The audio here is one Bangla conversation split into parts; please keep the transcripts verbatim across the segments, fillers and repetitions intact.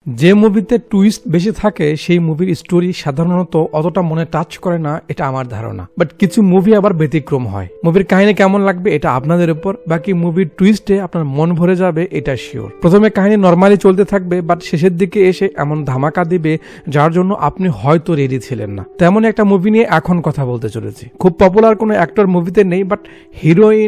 যে মুভিতে টুইস্ট বেশি থাকে সেই মুভির স্টোরি সাধারণত অতটা মনে টাচ করে না, এটা আমার ধারণা। বাট কিছু মুভি আবার ব্যতিক্রম হয়। মুভির কাহিনী কেমন লাগবে এটা আপনাদের উপর, বাকি মুভির টুইস্টে আপনার মন ভরে যাবে এটা শিওর। প্রথমে কাহিনী নর্মালি চলতে থাকবে, বাট শেষের দিকে এসে এমন ধামাকা দিবে যার জন্য আপনি হয়তো রেডি ছিলেন না। তেমন একটা মুভি নিয়ে এখন কথা বলতে চলেছি। খুব পপুলার কোনো অ্যাক্টর মুভিতে নেই, but heroine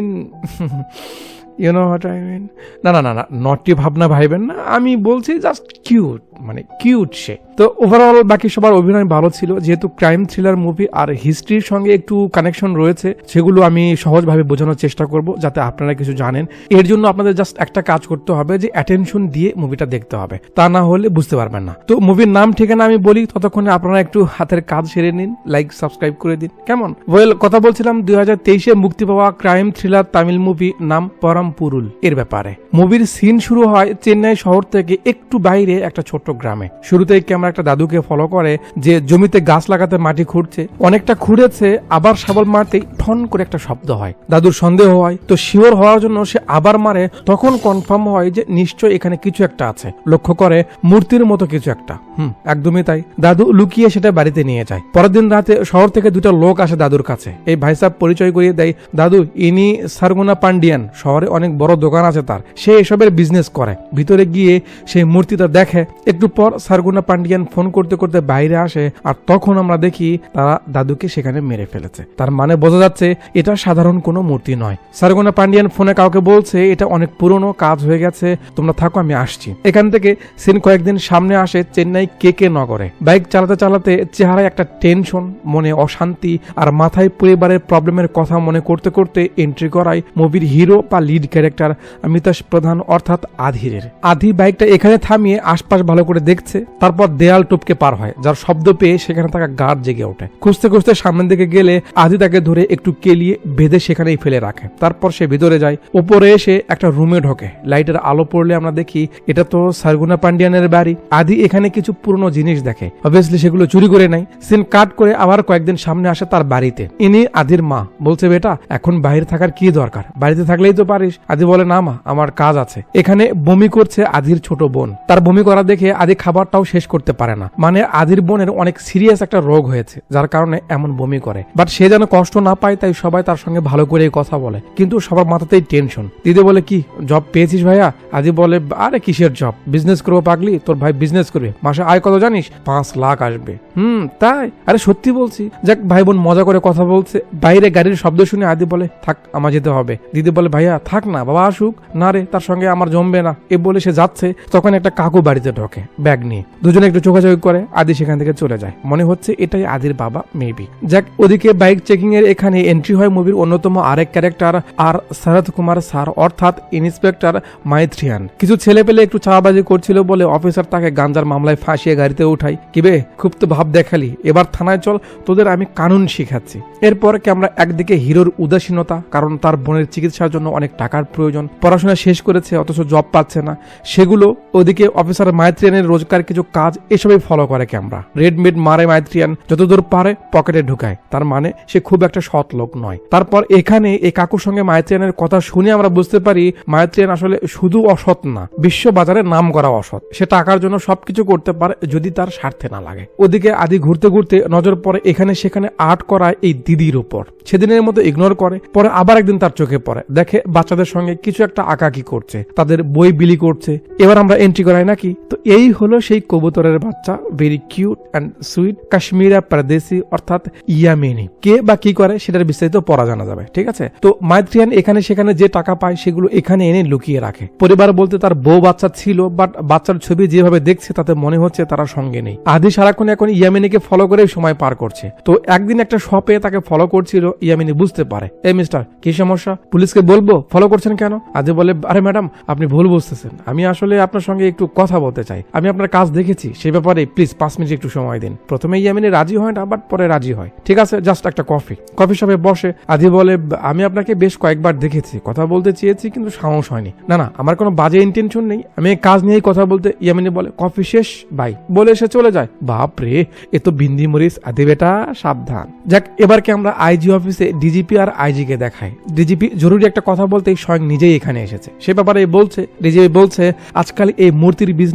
you know what I mean. না না না না নটি ভাবনা ভাইবেন না, আমি বলছি জাস্ট কিউট, মানে কিউট সে। তো ওভারঅল বাকি সবার অভিনয় ভালো ছিল। যেহেতু ক্রাইম থ্রিলার মুভি আর হিস্ট্রির সঙ্গে একটু কানেকশন রয়েছে, সেগুলো আমি সহজভাবে বোঝানোর চেষ্টা করব যাতে আপনারা কিছু জানেন। এর জন্য আপনাদের জাস্ট একটা কাজ করতে হবে যে অ্যাটেনশন দিয়ে মুভিটা দেখতে হবে, তা না হলে বুঝতে পারবেন না। তো মুভির নাম ঠিকানা আমি বলি, ততক্ষণে আপনারা একটু হাতের কাজ সেরে নিন, লাইক সাবস্ক্রাইব করে দিন, কেমন? ওয়েল, কথা বলছিলাম দুই হাজার তেইশে মুক্তি পাওয়া ক্রাইম থ্রিলার তামিল মুভি নাম পরমপুরুল এর ব্যাপারে। মুভির সিন শুরু হয় চেন্নাই শহর থেকে একটু বাইরে একটা ছোট্ট গ্রামে। শুরুতেই ক্যামেরা একটা দাদুকে ফলো করে যে জমিতে গাছ লাগাতে মাটি খুঁড়ছে। অনেকটা খুঁড়েছে, আবার শাবল মারতেই ঠন করে একটা শব্দ হয়। দাদুর সন্দেহ হয়, তো শিওর হওয়ার জন্য সে আবার মারে। তখন কনফার্ম হয় যে নিশ্চয় এখানে কিছু একটা আছে। লক্ষ্য করে মূর্তির মতো কিছু একটা। হুম একদমই তাই। দাদু লুকিয়ে সেটা বাড়িতে নিয়ে যায়। পরের দিন রাতে শহর থেকে দুটো লোক আসে দাদুর কাছে। এই ভাই সাহেব পরিচয় করিয়ে দেয়, দাদু ইনি সারগুনা পান্ডিয়ান, শহরে অনেক বড় দোকান আছে তার, সে এসবের বিজনেস করে। ভিতরে গিয়ে সেই মূর্তিটা দেখে। একটু পর সারগুনা পান্ডিয়ান ফোন করতে করতে বাইরে আসে, আর তখন আমরা দেখি তারা দাদুকে সেখানে মেরে ফেলেছে। তার মানে বোঝা যাচ্ছে এটা সাধারণ কোনো মূর্তি নয়। সারগুনা পান্ডিয়ান ফোনে কাউকে বলছে এটা অনেক পুরনো, কাজ হয়ে গেছে, তোমরা থাকো আমি আসছি। এখান থেকে সিন কয়েকদিন সামনে আসে চেন্নাই কে কে নগরে। বাইক চালাতে চালাতে চেহারায় একটা টেনশন, মনে অশান্তি, আর মাথায় পরিবারের প্রবলেমের কথা মনে করতে করতে এন্ট্রি করায় মুভির হিরো বা লিড ক্যারেক্টার অমিতাভ প্রধান অর্থাৎ আধিরের। আধি বাইকটা এখানে থামিয়ে আশপাশ ভালো করে দেখছে, তারপর দেয়াল টপকে পার হয়, যার শব্দ পেয়ে সেখানে থাকা গার্ড জেগে ওঠে। খুঁজতে খুঁজতে সামনের দিকে গেলে আধি তাকে ধরে একটু কেলিয়ে বেঁধে সেখানেই ফেলে রাখে। তারপর সে ভিতরে যায়। উপরে এসে একটা রুমে ঢোকে। লাইটের আলো পড়লে আমরা দেখি এটা তো সারগুনা পান্ডিয়ানের বাড়ি। আধি এখানে কিছু পুরনো জিনিস দেখে, অবভিয়াসলি সেগুলো চুরি করে নেয়। সিন কাট করে আবার কয়েকদিন সামনে আসে তার বাড়িতে। ইনি আধির মা। বলছে বেটা এখন বাইরে থাকার কি দরকার, বাড়িতে থাকলেই তো পারিস। আধি বলে না মা, আমার কাজ আছে। এখানে বমি করছে আধির ছোট বোন। তার বমি করা দেখে আধি খাবারটাও শেষ করতে পারে না। মানে আধির বোনের অনেক সিরিয়াস একটা রোগ হয়েছে, যার কারণে এমন বমি করে। বাট সে যেন কষ্ট না পায় তাই সবাই তার সঙ্গে ভালো করে কথা বলে, কিন্তু সবার মাথাতেই টেনশন। দিদি বলে কি জব পেয়েছিস ভাইয়া? আধি বলে আরে কিসের জব, বিজনেস করবো পাগলি, তোর ভাই বিজনেস করবে, মাসে আয় কত জানিস? পাঁচ লাখ আসবে। হুম তাই? আরে সত্যি বলছি। যাক ভাই বোন মজা করে কথা বলছে। বাইরে গাড়ির শব্দ শুনে আদি বলে থাক আমার যেতে হবে। দিদি বলে ভাইয়া থাক না, বাবা আসুক। না রে, তার সঙ্গে আমার জমবে না। এ বলে সে যাচ্ছে, তখন একটা কাকু বাড়িতে ঢোকে ব্যাগ নিয়ে। দুজনে একটু চোখাচোখি করে, আদি সেখান থেকে চলে যায়। মনে হচ্ছে এটাই আদির বাবা মেবি। যাক, ওদিকে বাইক চেকিং এর এখানে এন্ট্রি হয় মুভির অন্যতম আরেক ক্যারেক্টার আর শরৎ কুমার স্যার অর্থাৎ ইন্সপেক্টর মাইথ্রিয়ান। কিছু ছেলে পেলে একটু চাঁদাবাজি করছিল বলে অফিসার তাকে গাঞ্জার মামলায় ফাঁসিয়ে গাড়িতে উঠাই। কিবে খুব তো ভাব দেখালি, এবার থানায় চল, তোদের আমি কানুন শিখাচ্ছি। এরপর ক্যামেরা একদিকে হিরোর উদাসীনতা, কারণ তার বোনের চিকিৎসার জন্য অনেক টাকার প্রয়োজন, পড়াশোনা শেষ করেছে অথচ জব পাচ্ছে না, সেগুলো। ওদিকে অফিসার মাইথ্রিয়ানের রোজগার কিছু কাজ, এসবই ফলো করে ক্যামেরা। রেড মিট মারে মাইথ্রিয়ান, যতদূর পারে পকেটে ঢুকায়। তার মানে সে খুব একটা সৎ লোক নয়। তারপর এখানে এই কাকুর সঙ্গে মাইথ্রিয়ানের কথা শুনে আমরা বুঝতে পারি মাইথ্রিয়ান আসলে শুধু অসৎ না, বিশ্ব বাজারে নাম করা অসৎ। সে টাকার জন্য সবকিছু করতে পারে যদি তার স্বার্থে না লাগে। ওদিকে আদি ঘুরতে ঘুরতে নজর পড়ে এখানে সেখানে আর্ট করা এই দিদির উপর। সেদিনের মতো ইগনোর করে, পরে আবার একদিন তার চোখে পড়ে, দেখে বাচ্চাদের সঙ্গে কিছু একটা আঁকাকি করছে, তাদের বই বিলি করছে। এবার আমরা এন্ট্রি করাই নাকি। তো এই হলো সেই কবুতরের বাচ্চা, very cute and sweet Kashmira Pardeshi অর্থাৎ ইয়ামিনী। কে বা কি করে সেটার বিস্তারিত পড়া জানা যাবে, ঠিক আছে। তো মাইথ্রিয়ান এখানে সেখানে যে টাকা পায় সেগুলো এখানে এনে লুকিয়ে রাখে। পরিবার বলতে তার বউ বাচ্চা ছিল, বাট বাচ্চার ছবি যেভাবে দেখছে তাতে মনে হচ্ছে তারা সঙ্গে নেই। আদি সারাক্ষণ এখন ইয়ামিনীকে ফলো করে সময় পার করছে। তো একদিন একটা শপে তাকে ফলো করছিল, ইয়ামিনী বুঝতে পারে এই মিস্টার কি সমস্যা, পুলিশকে বলবো, ফলো করছেন কেন? আদি বলে আরে ম্যাডাম আপনি ভুল বুঝতেছেন, আমি আসলে আপনার সঙ্গে একটু কথা বলতে চাই, আমি আপনার কাজ দেখেছি, সে ব্যাপারে প্লিজ পাঁচ মিনিট একটু সময় দিন। প্রথমে ইয়ামিনী রাজি হয় না, বাট পরে রাজি হয়। ঠিক আছে, জাস্ট একটা কফি। কফি শপে বসে আদি বলে আমি আপনাকে বেশ কয়েকবার দেখেছি, কথা বলতে চেয়েছি কিন্তু সাহস হয়নি। না না আমার কোনো বাজে ইন্টেনশন নেই, আমি এই কাজ নিয়েই কথা বলতে। ইয়ামিনী বলে কফি শেষ ভাই, বলে সে চলে যায়। বাপ রে, এ তো বিন্দি মরিস। আদি বেটা সাবধান। যাক, এবারকে আমরা আইজি অফিসে ডিজিপি আর আইজি কে দেখাই। ডিজিপি জরুরি একটা কথা বলতে স্বয়ং নিজেই এখানে এসেছে। সে ব্যাপারে বলছে, ডিজিপি বলছে আজকাল এই মূর্তির বিজনেসে তার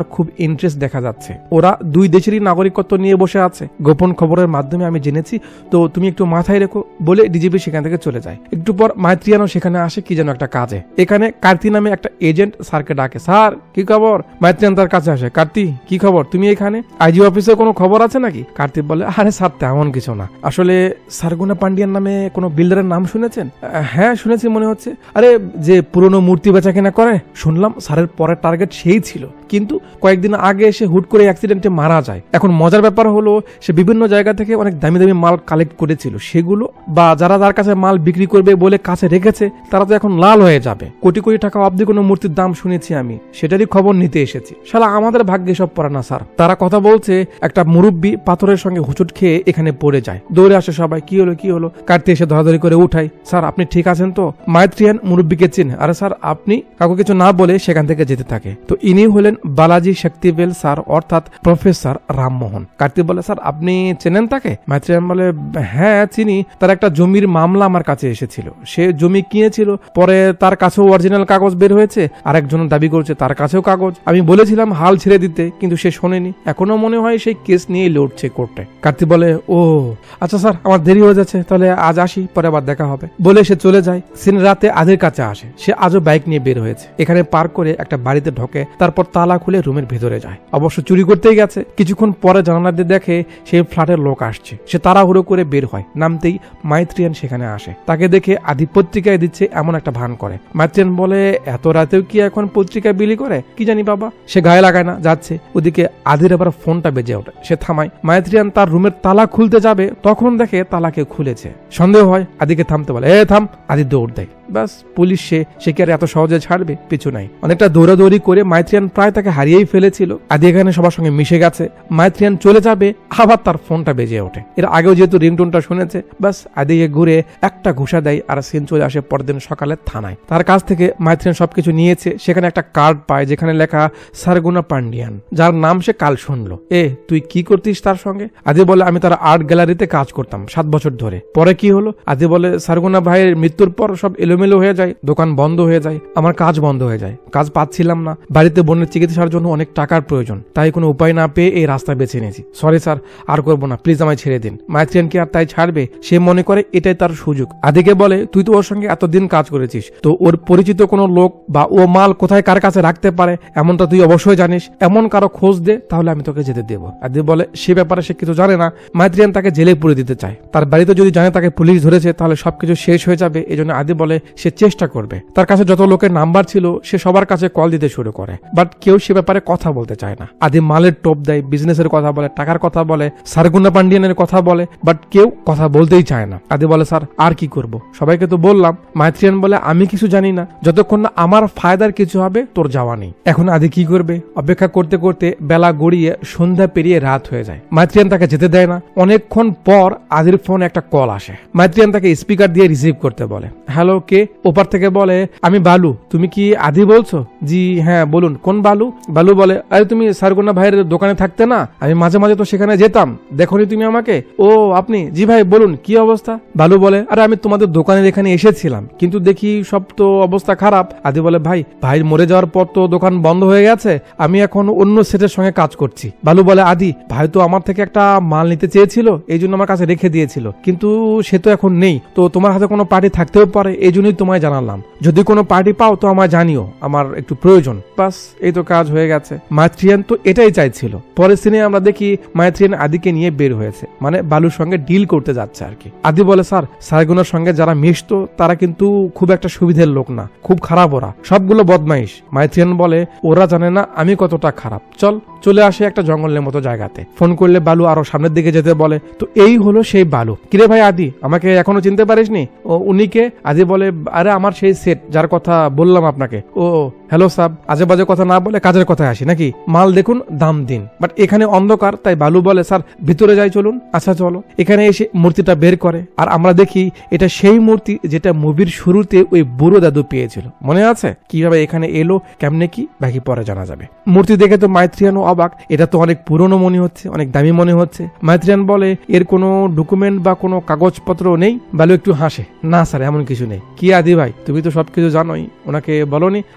তার খুব ইন্টারেস্ট দেখা যাচ্ছে। ওরা দুই দেশেরই নাগরিকত্ব নিয়ে বসে আছে, গোপন খবরের মাধ্যমে আমি জেনেছি, তো তুমি একটু মাথায় রেখো বলে ডিজিপি সেখান থেকে চলে যায়। একটু পর মাইত্রিয়ানও সেখানে আসে কি যেন একটা কাজে। এখানে কার্তি নামে একটা এজেন্ট স্যারকে ডাকে, স্যার কি খবর? মাইত্রিয়ান তার কাছে আসে, কার্তি কি খবর, তুমি এখানে? আইজি অফিসে কোনো খবর আছে নাকি? কার্তি বলে, আরে স্যার তেমন কিছু না, আসলে সারগুনা পান্ডিয়ান নামে কোনো বিল্ডারের নাম শুনেছেন? হ্যাঁ শুনেছি মনে হচ্ছে। আরে যে পুরনো মূর্তি বেচা কেনা করে, শুনলাম স্যারের পরের টার্গেট সেই ছিল, কিন্তু কয়েকদিন আগে এসে হুট করে অ্যাক্সিডেন্টে মারা যায়। এখন মজার ব্যাপার হলো সে বিভিন্ন জায়গা থেকে অনেক দামি দামি মাল কালেক্ট করেছিল, সেগুলো বা যারা তার কাছে মাল বিক্রি করবে বলে কাছে রেখেছে তারা তো এখন লাল হয়ে যাবে। কোটি কোটি টাকা অবধি কোনো মূর্তির দাম শুনেছি আমি, সেটারই খবর নিতে এসেছি। শালা আমাদের ভাগ্যে সব পড়ে না স্যার। তারা কথা বলছে, একটা মুরব্বী পাথরের সঙ্গে হুচুট খেয়ে এখানে পড়ে যায়। দৌড়ে আসে সবাই, কি হলো কি হলো? কার্তি এসে ধরাধরি করে উঠাই, স্যার আপনি ঠিক আছেন তো? মাইত্রিয়ান মুরব্বীকে চিনে। আরে স্যার আপনি? কাউকে কিছু না বলে সেখান থেকে যেতে থাকে। তো ইনি হলেন বালাজি শক্তিবেল স্যার, অর্থাৎ প্রফেসর রামমোহন। কার্তিক বলে, স্যার আপনি চেনেন তাকে? মাইত্রিয়ান বলে, হ্যাঁ চিনি, তার একটা জমির মামলা আমার কাছে এসেছিল, সে জমি কিনেছিল, পরে তার কাছেও অরিজিনাল কাগজ বের হয়েছে, আর একজন দাবি করছে তার কাছেও কাগজ। আমি বলেছিলাম হাল ছেড়ে দিতে, কিন্তু সে শোনেনি, এখনো মনে হয় সেই কেস নিয়ে লড়ছে কোর্টে। কার্তিক বলে, ও আচ্ছা স্যার আমার দেরি হয়ে যাচ্ছে, তাহলে আজ আসি, পরে আবার দেখা হবে বলে সে চলে যায়। সিন রাতে আদির কাছে আসে, সে আজও বাইক নিয়ে বের হয়েছে। এখানে পার্ক করে একটা বাড়িতে ঢোকে, তারপর তালা খুলে রুমের ভেতরে যায়। অবশ্য চুরি করতেই গেছে। কিছুক্ষণ পরে জানালা দিয়ে দেখে সেই ফ্ল্যাটের লোক আসছে, সে তাড়াহুড়ো করে বের হয়। নামতেই মাইত্রিয়ান সেখানে আসে, তাকে দেখে আদি পত্রিকায় দিচ্ছে এমন একটা ভান করে। মাইত্রিয়ান বলে, এত রাতেও কি এখন পত্রিকা বিলি করে? কি জানি বাবা। সে গায়ে লাগায় না, যাচ্ছে। ওদিকে আদির আবার ফোনটা বেজে ওঠে, সে থামায়। মাইত্রিয়ান তার রুমের তালা খুলতে যাবে, তখন দেখে তালাকে খুলেছে। সন্দেহ হয়, আদিকে থামতে বলে, এ থাম। আদি দৌড় দেয়। ব্যাস পুলিশ সে সে কি আর এত সহজে ছাড়বে? পিছু নাই। অনেকটা দৌড়াদৌড়ি করে মাইত্রিয়ান প্রায় তাকে হারিয়েই ফেলেছিল। আদি এখানে সবার সঙ্গে মিশে গেছে। মাইত্রিয়ান চলে যাবে, আবার তার ফোনটা বেজে ওঠে। এর আগেও যেহেতু রিংটোনটা শুনেছে, ব্যাস আদিকে ঘুরে একটা ঘুষা দেয়, আর সিন চলে আসে পরদিন সকালে থানায়। তার কাছ থেকে মাইত্রিয়ান সবকিছু নিয়েছে। সেখানে একটা কার্ড পায় যেখানে লেখা সারগুনা পান্ডিয়ান, যার নাম সে কাল শুনলো। এ তুই কি করতিস তার সঙ্গে? আদি বলে, আমি তার আর্ট গ্যালারিতে কাজ করতাম সাত বছর ধরে। পরে কি হলো? আদি বলে, সারগুনা ভাইয়ের মৃত্যুর পর সব এলোমেলো হয়ে যায়, দোকান বন্ধ হয়ে যায়, আমার কাজ বন্ধ হয়ে যায়, কাজ পাচ্ছিলাম না, বাড়িতে বোনের চিকিৎসার জন্য অনেক টাকার প্রয়োজন, তাই কোনো উপায় না পেয়ে এই রাস্তা বেছে নিয়েছি। সরি স্যার, আর করবো না, প্লিজ আমায় ছেড়ে দিন। মাইত্রিয়ান কি আর তাই ছাড়বে? সে মনে করে এটাই তার সুযোগ। আদিকে বলে, তুই তো ওর সঙ্গে এতদিন কাজ করেছিস, তো ওর পরিচিত কোনো লোক বা ও মাল কোথায় কার কাছে রাখতে পারে এমনটা তুই অবশ্যই জানিস, এমন কারো খোঁজ দে, তাহলে আমি তোকে যেতে দেবো। আদি বলে, সে ব্যাপারে সে কিছু জানে না। মাইত্রিয়ান তাকে জেলে পুরে দিতে চায়। তার বাড়িতে যদি জানে তাকে পুলিশ ধরেছে, তাহলে সবকিছু শেষ হয়ে যাবে। এই জন্য আদি বলে সে চেষ্টা করবে। তার কাছে যত লোকের নাম্বার ছিল সে সবার কাছে কল দিতে শুরু করে, বাট কেউ সে ব্যাপারে কথা বলতে চায় না। আদি মালের টোপ দেয়, বিজনেসের কথা বলে, টাকার কথা বলে, সারগুনা পান্ডিয়ানের কথা বলে, বাট কেউ কথা বলতেই চায় না। আদি বলে, স্যার আর কি করব, সবাইকে তো বললাম। মাইত্রিয়ান বলে, আমি কিছু জানি না, যতক্ষণ না আমার ফায়দার কিছু হবে তোর যাওয়া নেই। এখন আদি কি করবে? অপেক্ষা করতে করতে বেলা গড়িয়ে সন্ধ্যা পেরিয়ে রাত হয়ে যায়। মাইত্রিয়ান তাকে যেতে দেয় না। অনেকক্ষণ পর আদির ফোনে একটা কল আসে। মাইত্রিয়ান তাকে স্পিকার দিয়ে রিসিভ করতে বলে। হ্যালো, কে? ওপার থেকে বলে, আমি বালু। তুমি কি আদি বলছো? জি হ্যাঁ বলুন, কোন বালু? বালু বলে, আরে তুমি সারগুনা ভাইয়ের দোকানে থাকতে না, আমি মাঝে মাঝে তো সেখানে যেতাম, দেখোনি তুমি আমাকে? ও আপনি? জি ভাই বলুন, কি অবস্থা? বালু বলে, আরে আমি তোমাদের দোকানের এখানে এসেছিলাম, কিন্তু দেখি সব তো অবস্থা খারাপ। আদি বলে, ভাই ভাই মরে যাওয়ার পর তো দোকান বন্ধ হয়ে গেছে, আমি এখন অন্য সেটের সঙ্গে কাজ করছি। বালু বলে, আদি ভাই তো আমার থেকে একটা মাল নিতে চেয়েছিল, এই জন্য আমার কাছে রেখে দিয়েছিল, কিন্তু সে তো এখন নেই, তো তোমার হাতে কোনো পার্টি থাকতেও পারে, এই জন্যই তোমায় জানালাম, যদি কোনো পার্টি পাও তো আমায় জানিও, আমার একটু প্রয়োজন। বাস এই তো কাজ হয়ে গেছে। মাইত্রিয়ান তো এটাই চাইছিল। পরের সিনে আমরা দেখি মাইত্রিয়ান আদিকে নিয়ে বের হয়েছে, মানে বালুর সঙ্গে ডিল করতে যাচ্ছে আর কি। আদি বলে, স্যার সারগুনার সঙ্গে যারা মিশতো তারা কিন্তু খুব একটা সুবিধের লোক না, খুব খারাপ, ওরা সবগুলো বদমাইশ। মাইত্রিয়ান বলে, ওরা জানে না আমি কতটা খারাপ, চল। চলে আসে একটা জঙ্গলের মতো জায়গাতে। ফোন করলে বালু আরো সামনের দিকে যেতে বলে। তো এই হলো সেই বালু। কিরে ভাই আদি, আমাকে এখনো চিনতে পারিসনি? ও উনিকে? আদি বলে, আরে আমার সেই সেট যার কথা বললাম আপনাকে। ও হ্যালো সাব, আজে বাজে কথা না বলে কাজের কথায় আসি নাকি? মাল দেখুন, দাম দিন। বাট এখানে অন্ধকার, তাই বালু বলে, স্যার ভিতরে যাই চলুন। আচ্ছা চলো। এখানে এসে মূর্তিটা বের করে, আর আমরা দেখি এটা সেই মূর্তি যেটা মুভির শুরুতে ওই বুড়ো দাদু পেয়েছিল, মনে আছে? কিভাবে এখানে এলো, কেমনে কি, বাকি পরে জানা যাবে। মূর্তি দেখে তো মাইত্রিয়ানও অবাক, এটা তো অনেক পুরনো মনে হচ্ছে, অনেক দামি মনে হচ্ছে। মাইত্রিয়ান বলে, এর কোনো ডকুমেন্ট বা কোনো কাগজপত্র নেই? বালু একটু হাসে, না স্যার এমন কিছু নেই। কি আদি ভাই, তুমি তো সবকিছু জানোই, ওনাকে বলনি? আদি বলে,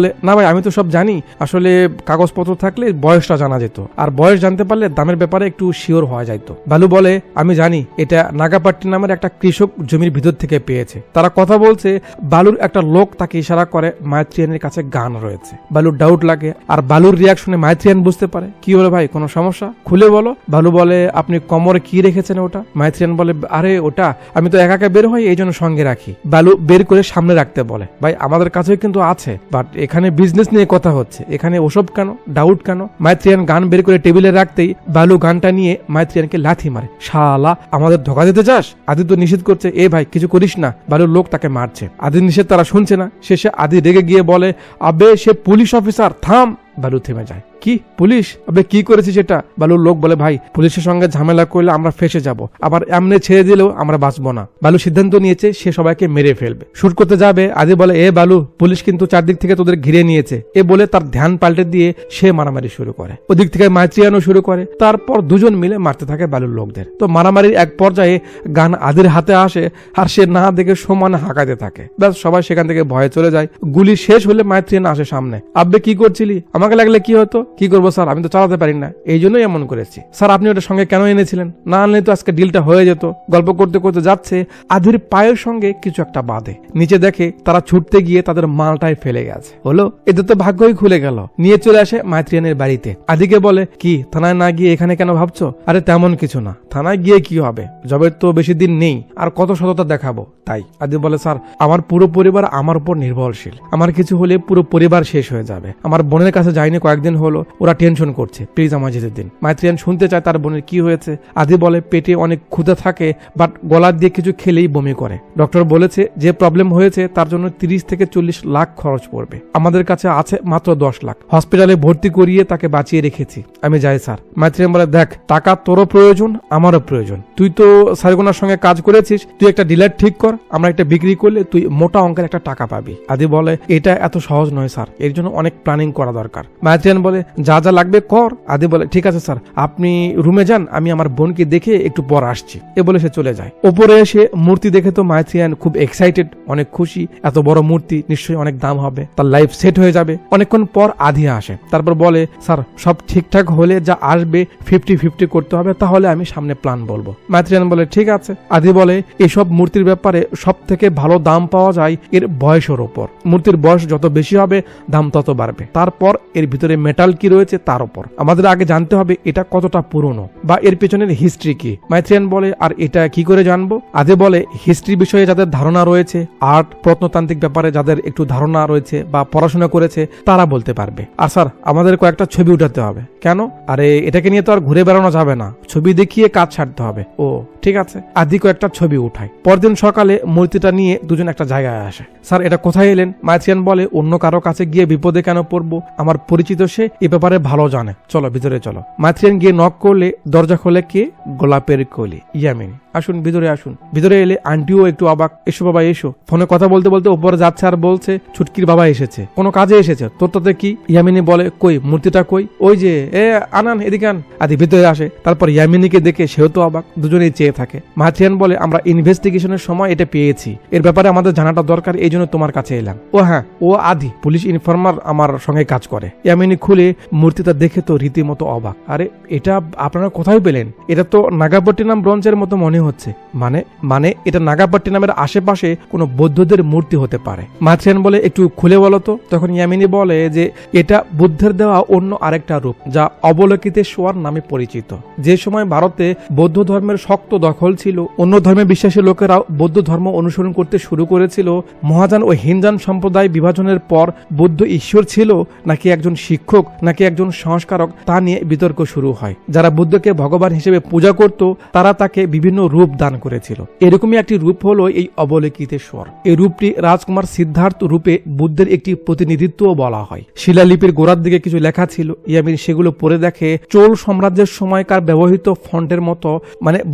বলে, না ভাই আমি তো সব জানি, আসলে কাগজপত্র থাকলে বয়সটা জানা যেত, আর বয়স জানতে পারলে দামের ব্যাপারে একটু শিওর হওয়া যাইতো। বালু বলে, আমি জানি এটা নাগাপাট্টি নামের একটা কৃষক জমির ভিতর থেকে পেয়েছে। তারা কথা বলছে, বালুর একটা লোক তাকে ইশারা করে মাইথ্রিয়ানের কাছে গান রয়েছে। বালুর ডাউট লাগে, আর বালুর রিয়াকশনে মাইথ্রিয়ান বুঝতে পারে। কি হলো ভাই, কোনো সমস্যা? খুলে বলো। বালু বলে, আপনি কোমরে কি রেখেছেন ওটা? মাইথ্রিয়ান বলে, আরে ওটা আমি তো একা একা বের হই, এই জন্য সঙ্গে রাখি। বালু বের করে সামনে রাখতে বলে, ভাই আমাদের কাছেও কিন্তু আছে, বাট এখানে বিজনেস নিয়ে কথা হচ্ছে, এখানে ওসব কেন, ডাউট কেন? মাইথ্রিয়ান গান বের করে টেবিলে রাখতেই বালু গানটা নিয়ে মাইথ্রিয়ানকে লাথি মারে। শালা, আমাদের ধোকা দিতে চাস? আদি তো নিষেধ করছে, এ ভাই কিছু করিস না। বালুর লোক তাকে মারছে। আদি নিষেধ তারা শুনছে না। শেষে আদি রেগে গিয়ে বলে, আবে সে পুলিশ অফিসার, থাম। বালু থেমে যায়। কি পুলিশ? আবে কি করেছি সেটা? বালুর লোক বলে, ভাই পুলিশের সঙ্গে ঝামেলা করলে আমরা ফেসে যাব, আবার এমনি ছেড়ে দিলেও আমরা বাঁচবো না। বালু সিদ্ধান্ত নিয়েছে সে সবাইকে মেরে ফেলবে। শুট করতে যাবে, আদি বলে, এ বালু, পুলিশ কিন্তু চারদিক থেকে তোদের ঘিরে নিয়েছে। এ বলে তার ধ্যান পাল্টে দিয়ে সে মারামারি শুরু করে। ওদিক থেকে মাইথ্রিয়ানও শুরু করে। তারপর দুজন মিলে মারতে থাকে বালুর লোকদের। তো মারামারির এক পর্যায়ে গান আদির হাতে আসে, আর সে না দেখে সমানে হাঁকাতে থাকে। ব্যাস, সবাই সেখান থেকে ভয়ে চলে যায়। গুলি শেষ হলে মাইথ্রিয়ান আসে সামনে। আব্বে কি করছিলি? আমাকে লাগলে কি হতো? কি করবো স্যার, আমি তো চালাতে পারি না, এই জন্যই এমন করেছি। স্যার আপনি ওটা সঙ্গে কেন এনেছিলেন? না আনলে তো আজকে ডিলটা হয়ে যেত। গল্প করতে করতে যাচ্ছে, আধির পায়ের সঙ্গে কিছু একটা বাঁধে। নিচে দেখে তারা ছুটতে গিয়ে তাদের মালটাই ফেলে গেছে। হলো, এদের তো ভাগ্যই খুলে গেল। নিয়ে চলে আসে মাইথ্রিয়ানের বাড়িতে। আদিকে বলে, কি থানায় না গিয়ে এখানে কেন ভাবছো? আরে তেমন কিছু না, থানায় গিয়ে কি হবে, জবের তো বেশি দিন নেই, আর কত সততা দেখাবো তাই। আদি বলে, স্যার আমার পুরো পরিবার আমার উপর নির্ভরশীল, আমার কিছু হলে পুরো পরিবার শেষ হয়ে যাবে। আমার বোনের কাছে যাইনি কয়েকদিন হলো, ওরা টেনশন করছে, প্লিজ আমার যেতে দিন। মাইথ্রিয়ান শুনতে চায় তার বোনের কি হয়েছে। আদি বলে, পেটে অনেক ক্ষুধা থাকে, বাট গলা দিয়ে কিছু খেলেই বমি করে। ডক্টর বলেছে যে প্রবলেম হয়েছে তার জন্য তিরিশ থেকে চল্লিশ লাখ খরচ পড়বে। আমাদের কাছে আছে মাত্র দশ লাখ। হসপিটালে ভর্তি করিয়ে তাকে বাঁচিয়ে রেখেছি। আমি যাই স্যার। মাইথ্রিয়ান বলে, দেখ টাকা তোরও প্রয়োজন, আমারও প্রয়োজন। তুই তো সারগোনার সঙ্গে কাজ করেছিস, তুই একটা ডিলার ঠিক কর, আমরা একটা বিক্রি করলে তুই মোটা অঙ্কের একটা টাকা পাবি। আদি বলে, এটা এত সহজ নয় স্যার, এর জন্য অনেক প্ল্যানিং করা দরকার। মাইথ্রিয়ান বলে, যা যা লাগবে কর। আদি বলে, ঠিক আছে স্যার, আপনি রুমে যান, আমি আমার বোনকে দেখে একটু পর আসছি। এ বলে সে চলে যায়। ওপরে এসে মূর্তি দেখে তো মাইথ্রিয়ান খুব এক্সাইটেড, অনেক খুশি। এত বড় মূর্তি, নিশ্চয়ই অনেক দাম হবে, তার লাইফ সেট হয়ে যাবে। অনেকক্ষণ পর আদি আসে। তারপর বলে, স্যার সব ঠিকঠাক হলে যা আসবে ফিফটি ফিফটি করতে হবে, তাহলে আমি সামনে প্ল্যান বলবো। মাইথ্রিয়ান বলে, ঠিক আছে। আদি বলে, এসব মূর্তির ব্যাপারে সব থেকে ভালো দাম পাওয়া যায় এর বয়সের ওপর। মূর্তির বয়স যত বেশি হবে দাম তত বাড়বে। তারপর এর ভিতরে মেটাল কি রয়েছে তার উপর। আমাদের আগে জানতে হবে এটা কতটা পুরনো বা এর পেছনের হিস্ট্রি কি। মাইথ্রিয়ান বলে, আর এটা কি করে জানবো? আদি বলে, হিস্ট্রি বিষয়ে যাদের ধারণা রয়েছে, আর্ট প্রত্নতান্ত্রিক ব্যাপারে যাদের একটু ধারণা রয়েছে বা পড়াশোনা করেছে, তারা বলতে পারবে। আর স্যার আমাদের কয়েকটা ছবি উঠাতে হবে। কেন? আরে এটাকে নিয়ে তো আর ঘুরে বেড়ানো যাবে না, ছবি দেখিয়ে কাজ ছাড়তে হবে। ও ঠিক আছে। আদি কয়েকটা ছবি উঠায়। পরদিন সকালে মূর্তিটা নিয়ে দুজন একটা জায়গায় আসে। স্যার এটা কোথায় এলেন? মাইথ্রিয়ান বলে, অন্য কারো কাছে গিয়ে বিপদে কেন পড়বো, আমার পরিচিত সে এ ব্যাপারে ভালো জানে, চলো ভিতরে চলো। মাইথ্রিয়ান গিয়ে নক করলে দরজা খোলে কে? গোলাপের কলি, ইয়ামিনী। আসুন ভিতরে আসুন। ভিতরে এলে আন্টিও একটু অবাক। এসো বাবা এসো। ফোনে কথা বলতে বলতে উপরে যাচ্ছে আর বলছে, ছুটকির বাবা এসেছে, কোনো কাজে এসেছে, তোর তাতে কি? ইয়ামিনী বলে, কই মূর্তিটা কই? ওই যে, এ আনান এদিকে আন। আদি ভিতরে আসে। তারপর ইয়ামিনীকে দেখে সেও তো অবাক, দুজনেই চেয়ে থাকে। মাইথ্রিয়ান বলে, আমরা ইনভেস্টিগেশনের সময় এটা পেয়েছি, এর ব্যাপারে আমাদের জানাটা দরকার, এই জন্য তোমার কাছে এলাম। ও হ্যাঁ, ও আদি পুলিশ ইনফরমার, আমার সঙ্গে কাজ করে। ইয়ামিনী খুলে মূর্তিটা দেখে তো রীতিমতো অবাক। আরে এটা আপনারা কোথায় পেলেন? এটা তো নাগাপট্টিনাম ব্রঞ্জের মতো মনে হচ্ছে। মানে মানে এটা নাগাপট্টিনামের আশেপাশে কোনো বৌদ্ধদের মূর্তি হতে পারে। মাইথ্রিয়ান বলে, একটু খুলে বলো তো। তখন ইয়ামিনী বলে যে এটা বুদ্ধের দেওয়া অন্য আরেকটা রূপ, যা অবলোকিতেশ্বর নামে পরিচিত। যে সময় ভারতে বৌদ্ধ ধর্মের শক্ত দখল ছিল, অন্য ধর্মে বিশ্বাসী লোকেরাও বৌদ্ধ ধর্ম অনুসরণ করতে শুরু করেছিল। মহাযান ও হিনযান সম্প্রদায় বিভাজনের পর বুদ্ধ ঈশ্বর ছিল নাকি একজন শিক্ষক নাকি একজন সংস্কারক তা নিয়ে বিতর্ক শুরু হয়। যারা বুদ্ধকে ভগবান হিসেবে পূজা করত তারা তাকে বিভিন্ন রূপ দান করেছিল। এরকমই একটি রূপ হলো এই অবলোকিতেশ্বর। এই রূপটি রাজকুমার সিদ্ধার্থ রূপে বুদ্ধের একটি প্রতিনিধিত্ব বলা হয়। শিলালিপির গোড়ার দিকে কিছু লেখা ছিল। ইয়ামিনী সেগুলো পড়ে দেখে চোল সাম্রাজ্যের সময়কার ব্যবহৃত ফন্টের মতো, মানে বর্তমানে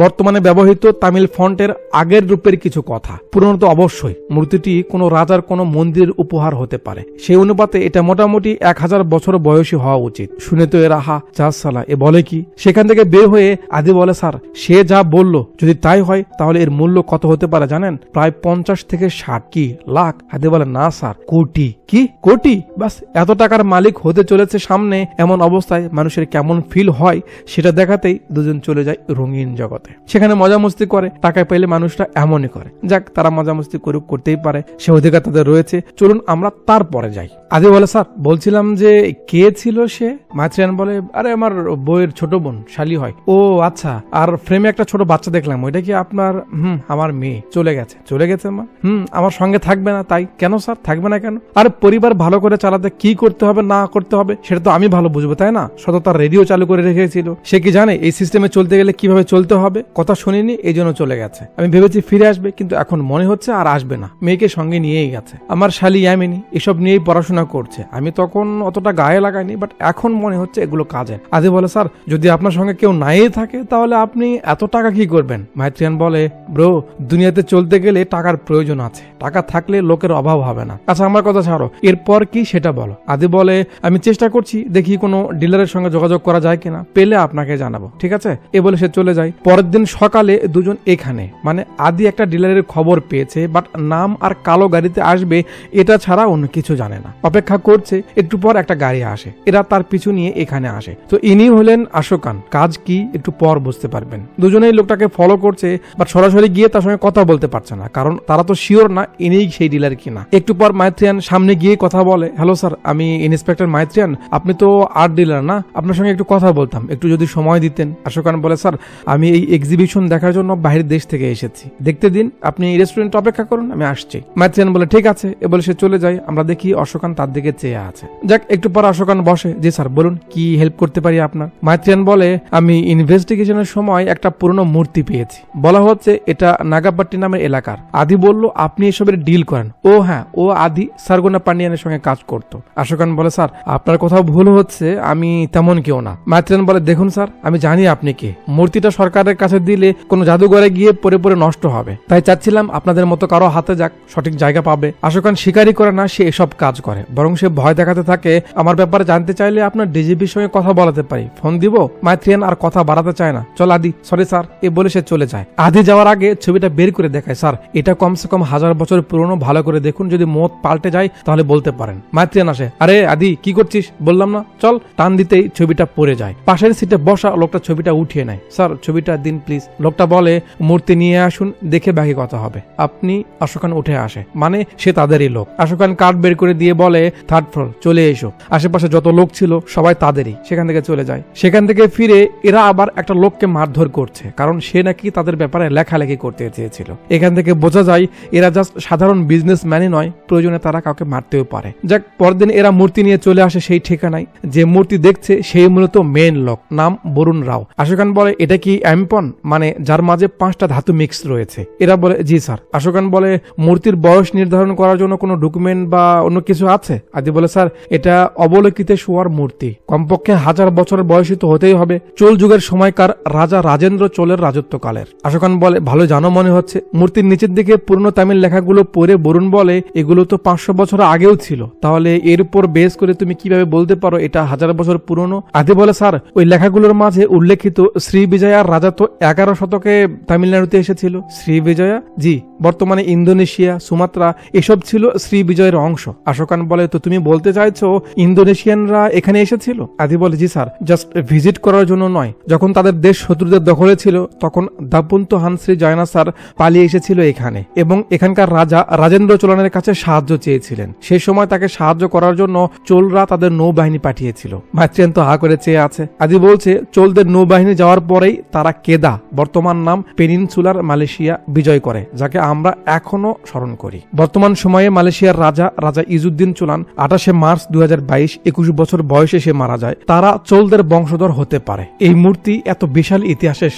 ব্যবহৃত তামিল ফন্টের আগের রূপের কিছু কথা। পুরনো তো অবশ্যই, মূর্তিটি কোনো রাজার কোনো মন্দিরের উপহার হতে পারে, সেই অনুপাতে এটা মোটামুটি এক হাজার বছর বয়সী হওয়া উচিত। শুনে তো এরা হা চাষ সালা এ বলে কি। সেখান থেকে বের হয়ে আদি বলে, স্যার সে যা বলল যদি তাই হয় তাহলে এর মূল্য কত হতে পারে জানেন? প্রায় পঞ্চাশ থেকে ষাট। কি লাখ? আদি বলে না স্যার, কোটি। কি কোটি? বাস এত টাকার মালিক হতে চলেছে সামনে, এমন অবস্থায় মানুষের কেমন ফিল হয় সেটা দেখাতেই দুজন চলে যায় রঙিন জগতে। সেখানে মজা মস্তি করে, টাকা পেলে মানুষরা এমনই করে। যাক, তারা মজা মস্তি করুক, করতেই পারে, সে অধিকার তাদের রয়েছে। চলুন আমরা তারপরে যাই। আদি বলে, স্যার বলছিলাম যে কে ছিল সে? মাইথ্রিয়ান বলে, আরে আমার বইয়ের ছোট বোন, শালি হয়। ও আচ্ছা, আর ফ্রেমে একটা ছোট বাচ্চা দেখলাম, ওইটা কি আপনার? হুম, আমার মেয়ে। চলে গেছে? চলে গেছে মা। হুম, আমার সঙ্গে থাকবে না তাই? কেন স্যার থাকবে না কেন? আর পরিবার ভালো করে চালাতে কি করতে হবে না করতে হবে সেটা তো আমি ভালো বুঝবো, তাই না? সততার রেডিও চালু করে রেখেছিল, সে কি জানে এই সিস্টেমে চলতে গেলে কিভাবে চলতে হবে? কথা শুনিনি, এই জন্য চলে গেছে। আমি ভেবেছি ফিরে আসবে, কিন্তু এখন মনে হচ্ছে আর আসবে না। মেয়েকে সঙ্গে নিয়েই গেছে। আমার শালি ইয়ামিনী এসব নিয়েই পড়াশোনা করছে, আমি তখন অতটা গায়ে লাগাইনি, বাট এখন মনে হচ্ছে এগুলো কাজে। আদি বলে, স্যার যদি আপনার সঙ্গে কেউ নাই থাকে তাহলে আপনি এত টাকা কি করবেন? মাইথ্রিয়ান বলে, ব্রো দুনিয়াতে চলতে গেলে টাকার প্রয়োজন আছে, টাকা থাকলে লোকের অভাব হবে না। আচ্ছা আমার কথা ছাড়ো, এরপর কি সেটা বলো। আদি বলে, আমি চেষ্টা করছি, দেখি কোনো ডিলারের সঙ্গে যোগাযোগ করা যায় কিনা, পেলে আপনাকে জানাবো, ঠিক আছে? এ বলে সে চলে যায়। পরের দিন সকালে দুজন এখানে, মানে আদি একটা ডিলারের খবর পেয়েছে, বাট নাম আর কালো গাড়িতে আসবে এটা ছাড়া অন্য কিছু জানে না। অপেক্ষা করছে, একটু পর একটা গাড়ি আসে, এরা তার পিছু নিয়ে এখানে আসে। তো ইনি হলেন আশোকান। কাজ কি একটু পর বুঝতে পারবেন। দুজনেই লোকটাকে ফলো করছে, বাট সরাসরি গিয়ে তার সঙ্গে কথা বলতে পারছে না, কারণ তারা তো শিওর না ইনি সেই ডিলার কিনা। একটু পর মাইথ্রিয়ান সামনে গিয়ে কথা বলে, হ্যালো স্যার, আমি ইন্সপেক্টর মাইথ্রিয়ান, আপনি তো আর্ট ডিলার না? আপনার সঙ্গে একটু কথা বলতাম, একটু যদি সময় দিতেন। আশোকান বলে, স্যার আমি এই এক্সিবিশন দেখার জন্য বাইরের দেশ থেকে এসেছি, দেখতে দিন, আপনি রেস্টুরেন্টে অপেক্ষা করুন, আমি আসছি। মাইথ্রিয়ান বলে, ঠিক আছে। এ বলে সে চলে যায়। আমরা দেখি অশোকান তার দিকে চেয়ে আছে। যাক, একটু পর অশোকান বসে। জি স্যার বলুন, কি হেল্প করতে পারি আপনার? মাইথ্রিয়ান বলে, আমি ইনভেস্টিগেশনের সময় একটা পুরনো মূর্তি পেয়েছি, বলা হচ্ছে এটা নাগাপাট্টি নামের এলাকার। আদি বলল, আপনি এসবের ডিল করেন? ও হ্যাঁ, ও আদি সারগোনা পান্ডিয়ানের সঙ্গে কাজ করতো। আশোকান বলে, স্যার আপনার কোথাও ভুল হচ্ছে, আমি তেমন কেউ না। মাইথ্রিয়ান বলে, দেখুন স্যার, আমি জানি আপনি কে। মূর্তিটা সরকারের কাছে দিলে কোনো জাদুঘরে গিয়ে পরে পরে নষ্ট হবে, তাই চাচ্ছিলাম আপনাদের মতো কারো হাতে যাক, সঠিক জায়গা পাবে। আশোকান স্বীকারই করে না সে এসব কাজ করে, বরং সে ভয় দেখাতে থাকে। আমার ব্যাপারে জানতে চাইলে আপনার ডিজিপির সঙ্গে কথা বলাতে পারি, ফোন দিব। মাইথ্রিয়ান আর কথা বাড়াতে চায় না। চল আদি, সরি স্যার, এ বলে সে চলে যায়। আদি যাওয়ার আগে ছবিটা বের করে দেখায়, স্যার এটা কমসে কম হাজার বছর পুরনো, ভালো করে দেখুন, যদি মত পাল্টে যায় তাহলে বলতে পারেন। মাইথ্রিয়ান আসে, আরে আদি কি করছিস? বললাম না চল। টান দিতেই ছবিটা পড়ে যায়। পাশের সিটে বসা লোকটা ছবিটা উঠিয়ে নেয়। স্যার ছবিটা দিন প্লিজ। লোকটা বলে, মূর্তি নিয়ে আসুন, দেখে বাকি কথা হবে। আপনি? আশোকান উঠে আসে, মানে সে তাদেরই লোক। আশোকান কার্ড বের করে দিয়ে বলে, থার্ড ফ্লোর চলে এসো। আশেপাশে যত লোক ছিল সবাই তাদেরই। সেখান থেকে চলে যায়। সেখান থেকে ফিরে এরা আবার একটা লোককে মারধর করছে, কারণ সে নাকি তাদের ব্যাপারে লেখালেখি করতে চেয়েছিল। এখান থেকে বোঝা যায় এরা জাস্ট সাধারণ বিজনেসম্যানই নয়, প্রয়োজনে তারা কাউকে মারতেও পারে। যাক, পরদিন এরা মূর্তি নিয়ে চলে আসে সেই ঠিকানায়। যে মূর্তি দেখছে সেই মূলত মেন লোক, নাম বরুণ রাও। আশোকান বলে, এটা কি অ্যাম্পন, মানে যার মাঝে পাঁচটা ধাতু মিক্স রয়েছে? এরা বলে, জি স্যার। আশোকান বলে, মূর্তির বয়স নির্ধারণ করার জন্য কোনো ডকুমেন্ট বা অন্য কিছু আছে? আদি বলে, স্যার এটা অবলোকিতে শোয়ার মূর্তি, কমপক্ষে হাজার বছরের বয়সী তো হতেই হবে, চোল যুগের সময়কার রাজা রাজেন্দ্র চোলের রাজত্বকালের। আশোকান বলে, ভালো জানো মনে হচ্ছে। মূর্তির নিচের দিকে পুরনো তামিল লেখাগুলো পড়ে বরুণ বলে, এগুলো তো পাঁচশো বছর আগেও ছিল, তাহলে এর উপর বেস করে তুমি কিভাবে বলতে পারো এটা হাজার বছর পুরনো? আদি বলে, স্যার ওই লেখাগুলোর মাঝে উল্লেখিত শ্রী বিজয়ার রাজা তো এগারো শতকে তামিলনাড়ুতে এসেছিল। শ্রী বিজয়া? জি, বর্তমানে ইন্দোনেশিয়া, সুমাত্রা এসব ছিল শ্রী বিজয়ের অংশ। আশোকান বলে, তো তুমি বলতে চাইছো ইন্দোনেশিয়ানরা এখানে এসেছিল? আদি বলে, জি স্যার, জাস্ট ভিজিট করার জন্য নয়। যখন তাদের দেশ শত্রুদের দখলে ছিল তখন দাপুন্ত হানশ্রী জয়না স্যার পালিয়ে এসেছিল এখানে, এবং এখানকার রাজা রাজেন্দ্র চোলানের কাছে সাহায্য চেয়েছিলেন। সেই সময় তাকে সাহায্য করার জন্য চোলরা তাদের নৌবাহিনী পাঠিয়েছিল। মাইথ্রিয়ান তো হা করে চেয়ে আছে। আদি বলছে, চোলদের নৌবাহিনী যাওয়ার পরেই তারা কেদা, বর্তমান নাম পেনিনসুলার মালয়েশিয়া, বিজয় করে, যাকে আমরা এখনো স্মরণ করি। বর্তমান সময়ে মালয়েশিয়ার রাজা রাজা ইজুদ্দিন চোলান আঠাশে মার্চ দুই হাজার বাইশ একুশ বছর বয়সে সে মারা যায়। তারা চোলদের বংশধর হতে পারে। এই মূর্তি এত বিশাল ইতিহাসের সাক্ষী।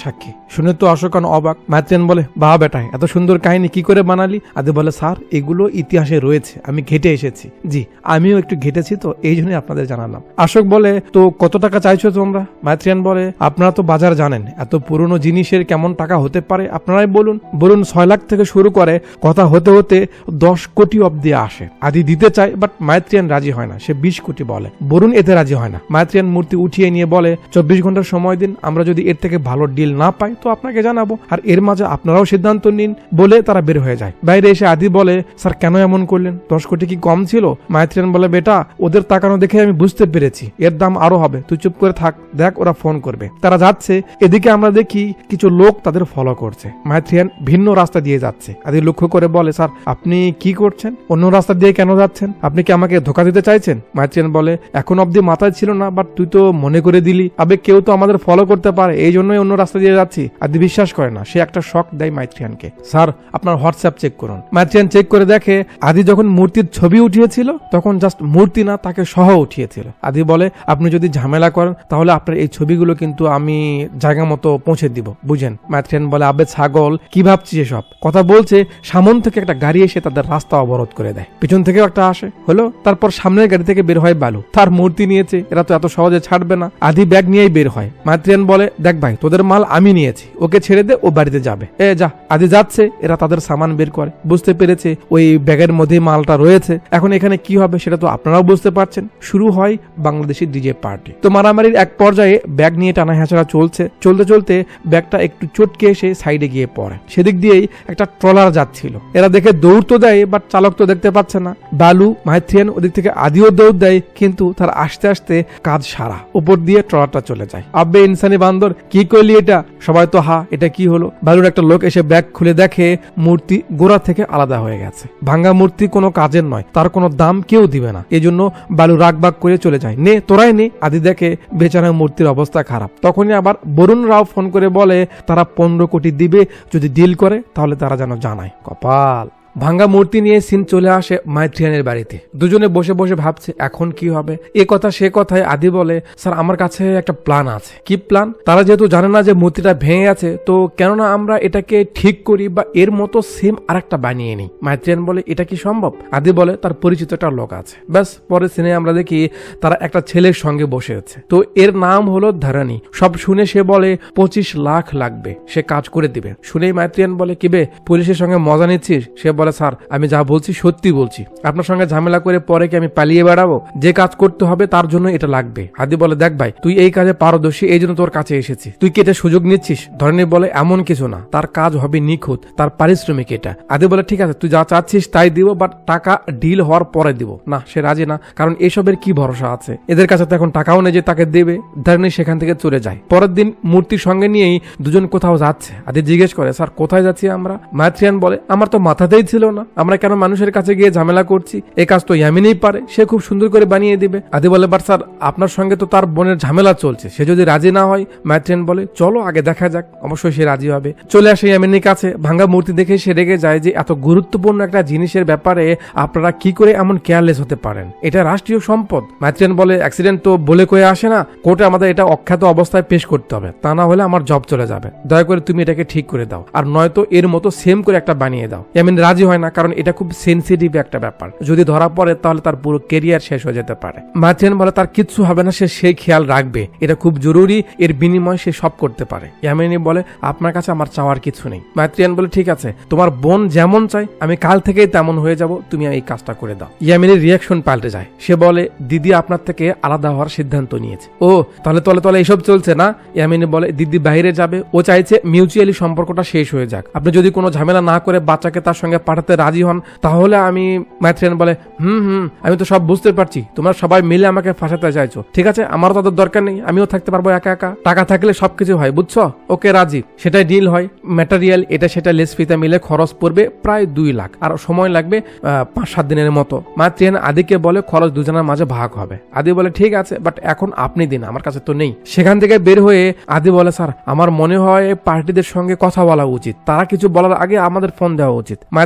শুনে তো অশোক খান অবাক। মাইথিয়ান বলে, বাহ বেটা, এত সুন্দর কাহিনী কি করে বানালি? আদি বলে, স্যার এগুলো ইতিহাসে রয়েছে, আমি ঘেটে এসেছি। জি, আমিও একটু ঘেটেছি, তো এই জন্যই আপনাদের জানালাম। অশোক বলে, তো কত টাকা চাইছো তোমরা? মাইথিয়ান বলে, আপনারা তো বাজার জানেন, এত পুরনো জিনিসের কেমন টাকা হতে পারে আপনারাই বলুন। বলুন ছয় লাখ থেকে শুরু করে কথা হতে হতে দশ কোটি অব্দি আসে। আদি দিতে চায়, বাট মাইথিয়ান রাজি হয় না, সে বিশ কোটি বলে। বরুণ এতে রাজি হয় না। মাইথিয়ান মূর্তি উঠিয়ে নিয়ে বলে, চব্বিশ ঘন্টার সময় দিন, আমরা যদি এর থেকে ভালো ডিল না পাই তো আপনাকে জানাবো, আর এর মাঝে আপনারাও সিদ্ধান্ত নিন। বলে তারা বের হয়ে যায়। বাইরে এসে আদি বলে, স্যার কেন এমন করলেন? দশ কোটি কি কম ছিল? মাইথিয়ান বলে, বেটা ওদের তাকানো দেখে আমি বুঝতে পেরেছি এর দাম আরো হবে, তুই চুপ করে থাক, দেখ ওরা ফোন করবে। তারা যাচ্ছে, এদিকে আমরা দেখি কিছু লোক তাদের ফলো করছে। মাইথিয়ান ভিন্ন রাস্তা দিয়ে যাচ্ছে। আদি লক্ষ্য করে বলে, স্যার আপনি কি করছেন? অন্য রাস্তা দিয়ে কেন যাচ্ছেন? আপনি কি আমাকে ধোকা দিতে চাইছেন? মাইথিয়ান বলে, এখন অব্দি মাথায় ছিল না, বাট তুই তো মনে করে দিলি, আবে কেউ তো আমাদের ফলো করতে পারে, এই জন্যই অন্য রাস্তা দিয়ে যাচ্ছি। আদি বিশ্বাস করে না, সে একটা শক দেয় মাইথিয়ানকে। স্যার আপনার হোয়াটসঅ্যাপ চেক করুন। মাইথিয়ান চেক করে দেখে আদি যখন মূর্তির ছবি উঠিয়েছিল তখন জাস্ট মূর্তি না, তাকে সহ উঠিয়েছিল। আদি বলে, আপনি যদি ঝামেলা করেন তাহলে আপনার এই ছবিগুলো কিন্তু আমি জায়গা মতো পৌঁছে দিব, বুঝেন? মাইথিয়ান বলে, আবে ছাগল, কি ভাবছিস এসব? কথা বলছে, সামন থেকে একটা গাড়ি এসে তাদের রাস্তা অবরোধ করে দেয়। পিছন থেকেও একটা আসে, হলো। তারপর সামনের গাড়ি থেকে বের হয় বালু, তার মূর্তি নিয়েছে, এরা তো এত সহজে ছাড়বে না। আদি ব্যাগ নিয়েই বের হয়। মাইথিয়ান বলে, দেখ ভাই, তোদের মাল আমি নিয়েছি, ওকে ছেড়ে দে, ও বাড়িতে যাবে। এ যা। আদি যাচ্ছে, এরা তাদের সামান বের করে, বুঝতে পেরেছে ওই ব্যাগের মধ্যে মালটা রয়েছে। এখন এখানে কি হবে সেটা তো আপনারাও বুঝতে পারছেন। শুরু হয় বাংলাদেশি ডিজে পার্টি। তো মারামারির এক পর্যায়ে ব্যাগ নিয়ে টানা হেঁচড়া চলছে। চলতে চলতে ব্যাগটা একটু চটকে এসে সাইডে গিয়ে পড়ে। সেদিক দিয়েই একটা ট্রলার যাচ্ছিল। এরা দেখে দৌড় তো দেয়, বাট চালক তো দেখতে পাচ্ছে না। বালু, মাইথিয়ান ওদিক থেকে আদিও দৌড় দেয়, কিন্তু তার আস্তে আস্তে কাজ সারা, উপর দিয়ে ট্রলারটা চলে যায়। আব্বে ইনসানি বান্দর, কি করলি এটা? সবাই তো হা, এটা কি হলো? বালুর একটা লোক এসে ব্যাগ খুলে দেখে মূর্তি গোড়া থেকে আলাদা হয়ে গেছে। ভাঙ্গা মূর্তি কোনো কাজের নয়, তার কোনো দাম কেউ দিবে না। এই জন্য বালু রাগ বাগ করে চলে যায়। নে তোরাই নে। আদি দেখে বেচারা মূর্তির অবস্থা খারাপ। তখনই আবার বরুণ রাও ফোন করে বলে তারা পনেরো কোটি দিবে যদি ডিল করে, তাহলে তারা যেন জানায়। কপাল। ভাঙ্গা মূর্তি নিয়ে সিন চলে আসে মাইথিয়ানের বাড়িতে। দুজনে বসে বসে ভাবছে এখন কি হবে। এ কথা সে কথায় আদি বলে, স্যার আমার কাছে একটা প্ল্যান আছে। কি প্ল্যান? তারা যেহেতু জানে না যে মূর্তিটা ভেঙে গেছে, তো কেননা আমরা এটাকে ঠিক করি বা এর মতো সেম আরেকটা বানিয়ে নিই। মাইথিয়ান বলে, এটা কি সম্ভব? আদি বলে, তার পরিচিত একটা লোক আছে। ব্যাস, পরে সিনে আমরা দেখি তারা একটা ছেলের সঙ্গে বসে আছে। তো এর নাম হলো ধারানি। সব শুনে সে বলে পঁচিশ লাখ লাগবে, সে কাজ করে দিবে। শুনেই মাইথিয়ান বলে, কিবে পুলিশের সঙ্গে মজা নিচ্ছিস? সে বলে, স্যার আমি যা বলছি সত্যি বলছি, আপনার সঙ্গে ঝামেলা করে পরে কি আমি পালিয়ে বেড়াবো? যে কাজ করতে হবে তার জন্য এটা লাগবে। আদি বলে, দেখ ভাই, তুই এই কাজে পারদর্শী, এই জন্য তোর কাছে এসেছি, তুই কি এটা সুযোগ নিচ্ছিস? ধরনী বলে, এমন কিছু না, তার কাজ হবে নিখুঁত, তার পারিশ্রমিক এটা। আদি বলে, ঠিক আছে তুই যা চাচ্ছিস তাই দিব, বাট টাকা ডিল হওয়ার পরে দিব। না, সে রাজি না, কারণ এসবের কি ভরসা আছে, এদের কাছে তো এখন টাকাও নেই যে তাকে দেবে। ধরনী সেখান থেকে চলে যায়। পরের দিন মূর্তির সঙ্গে নিয়েই দুজন কোথাও যাচ্ছে। আদি জিজ্ঞেস করে, স্যার কোথায় যাচ্ছি আমরা? মাইথিয়ান বলে, আমার তো মাথাতেই ছিল না, আমরা কেন মানুষের কাছে গিয়ে ঝামেলা করছি, এই কাজ তো ইয়ামিনেই পারে, সে খুব সুন্দর করে বানিয়ে দিবে। আদি বলে, বাট স্যার আপনার সঙ্গে তো তার বোনের ঝামেলা চলছে, সে যদি রাজি না হয়? মাইথিয়ান বলে, চলো আগে দেখা যাক, অবশ্যই সে রাজি হবে। চলে আসে ইয়ামিনীর কাছে। ভাঙ্গা মূর্তি দেখে সে রেগে যায় যে এত গুরুত্বপূর্ণ একটা জিনিসের ব্যাপারে আপনারা কি করে এমন কেয়ারলেস হতে পারেন, এটা রাষ্ট্রীয় সম্পদ। মাইথিয়ান বলে, অ্যাক্সিডেন্ট তো বলে কয়ে আসে না, কোর্টে আমাদের এটা অখ্যাত অবস্থায় পেশ করতে হবে, তা না হলে আমার জব চলে যাবে, দয়া করে তুমি এটাকে ঠিক করে দাও, আর নয়তো এর মতো সেম করে একটা বানিয়ে দাও। ইয়ামিন রাজি হয় না, কারণ এটা খুব সেন্সিটিভ একটা ব্যাপার, যদি ধরা পড়ে তাহলে তার পুরো কেরিয়ার শেষ হয়ে যেতে পারে। মাইথিয়ান বলে, তার কিচ্ছু হবে না, সে সেই খেয়াল রাখবে, এটা খুব জরুরি, এর বিনিময়ে সে সব করতে পারে। ইয়ামিনী বলে, আপনার কাছে আমার চাওয়ার কিছু নেই। মাইথিয়ান বলে, ঠিক আছে, তোমার বোন যেমন চাই আমি কাল থেকেই তেমন হয়ে যাব, তুমি এই কাজটা করে দাও। ইয়ামিনীর রিয়াকশন পাল্টে যায়। সে বলে, দিদি আপনার থেকে আলাদা হওয়ার সিদ্ধান্ত নিয়েছে। ও তাহলে তলে তলে এইসব চলছে না? ইয়ামিনী বলে, দিদি বাইরে যাবে, ও চাইছে মিউচুয়ালি সম্পর্কটা শেষ হয়ে যাক, আপনি যদি কোনো ঝামেলা না করে বাচ্চাকে তার সঙ্গে পাঠাতে রাজি হন তাহলে আমি। মাইথিয়ান বলে, হুম হুম আমি তো সব বুঝতে পারছি, তোমরা সবাই মিলে আমাকে ফাঁসাতে চাইছো, ঠিক আছে, আমারও তাদের দরকার নেই, আমিও থাকতে পারবো একা একা, টাকা থাকলে সবকিছু হয়, বুঝছো? ওকে রাজি, সেটাই ডিল হয়। ম্যাটেরিয়াল এটা সেটা লেস ফিতে মিলে খরচ পড়বে প্রায় দুই লাখ, আর সময় লাগবে পাঁচ সাত দিনের মতো। মাইথিয়ান আদিকে বলে, খরচ দুজনের মাঝে ভাগ হবে। আদি বলে, ঠিক আছে, বাট এখন আপনি দিন, আমার কাছে তো নেই। সেখান থেকে বের হয়ে আদি বলে, স্যার আমার মনে হয় পার্টিদের সঙ্গে কথা বলা উচিত, তারা কিছু বলার আগে আমাদের ফোন দেওয়া উচিত। মাইথিয়ান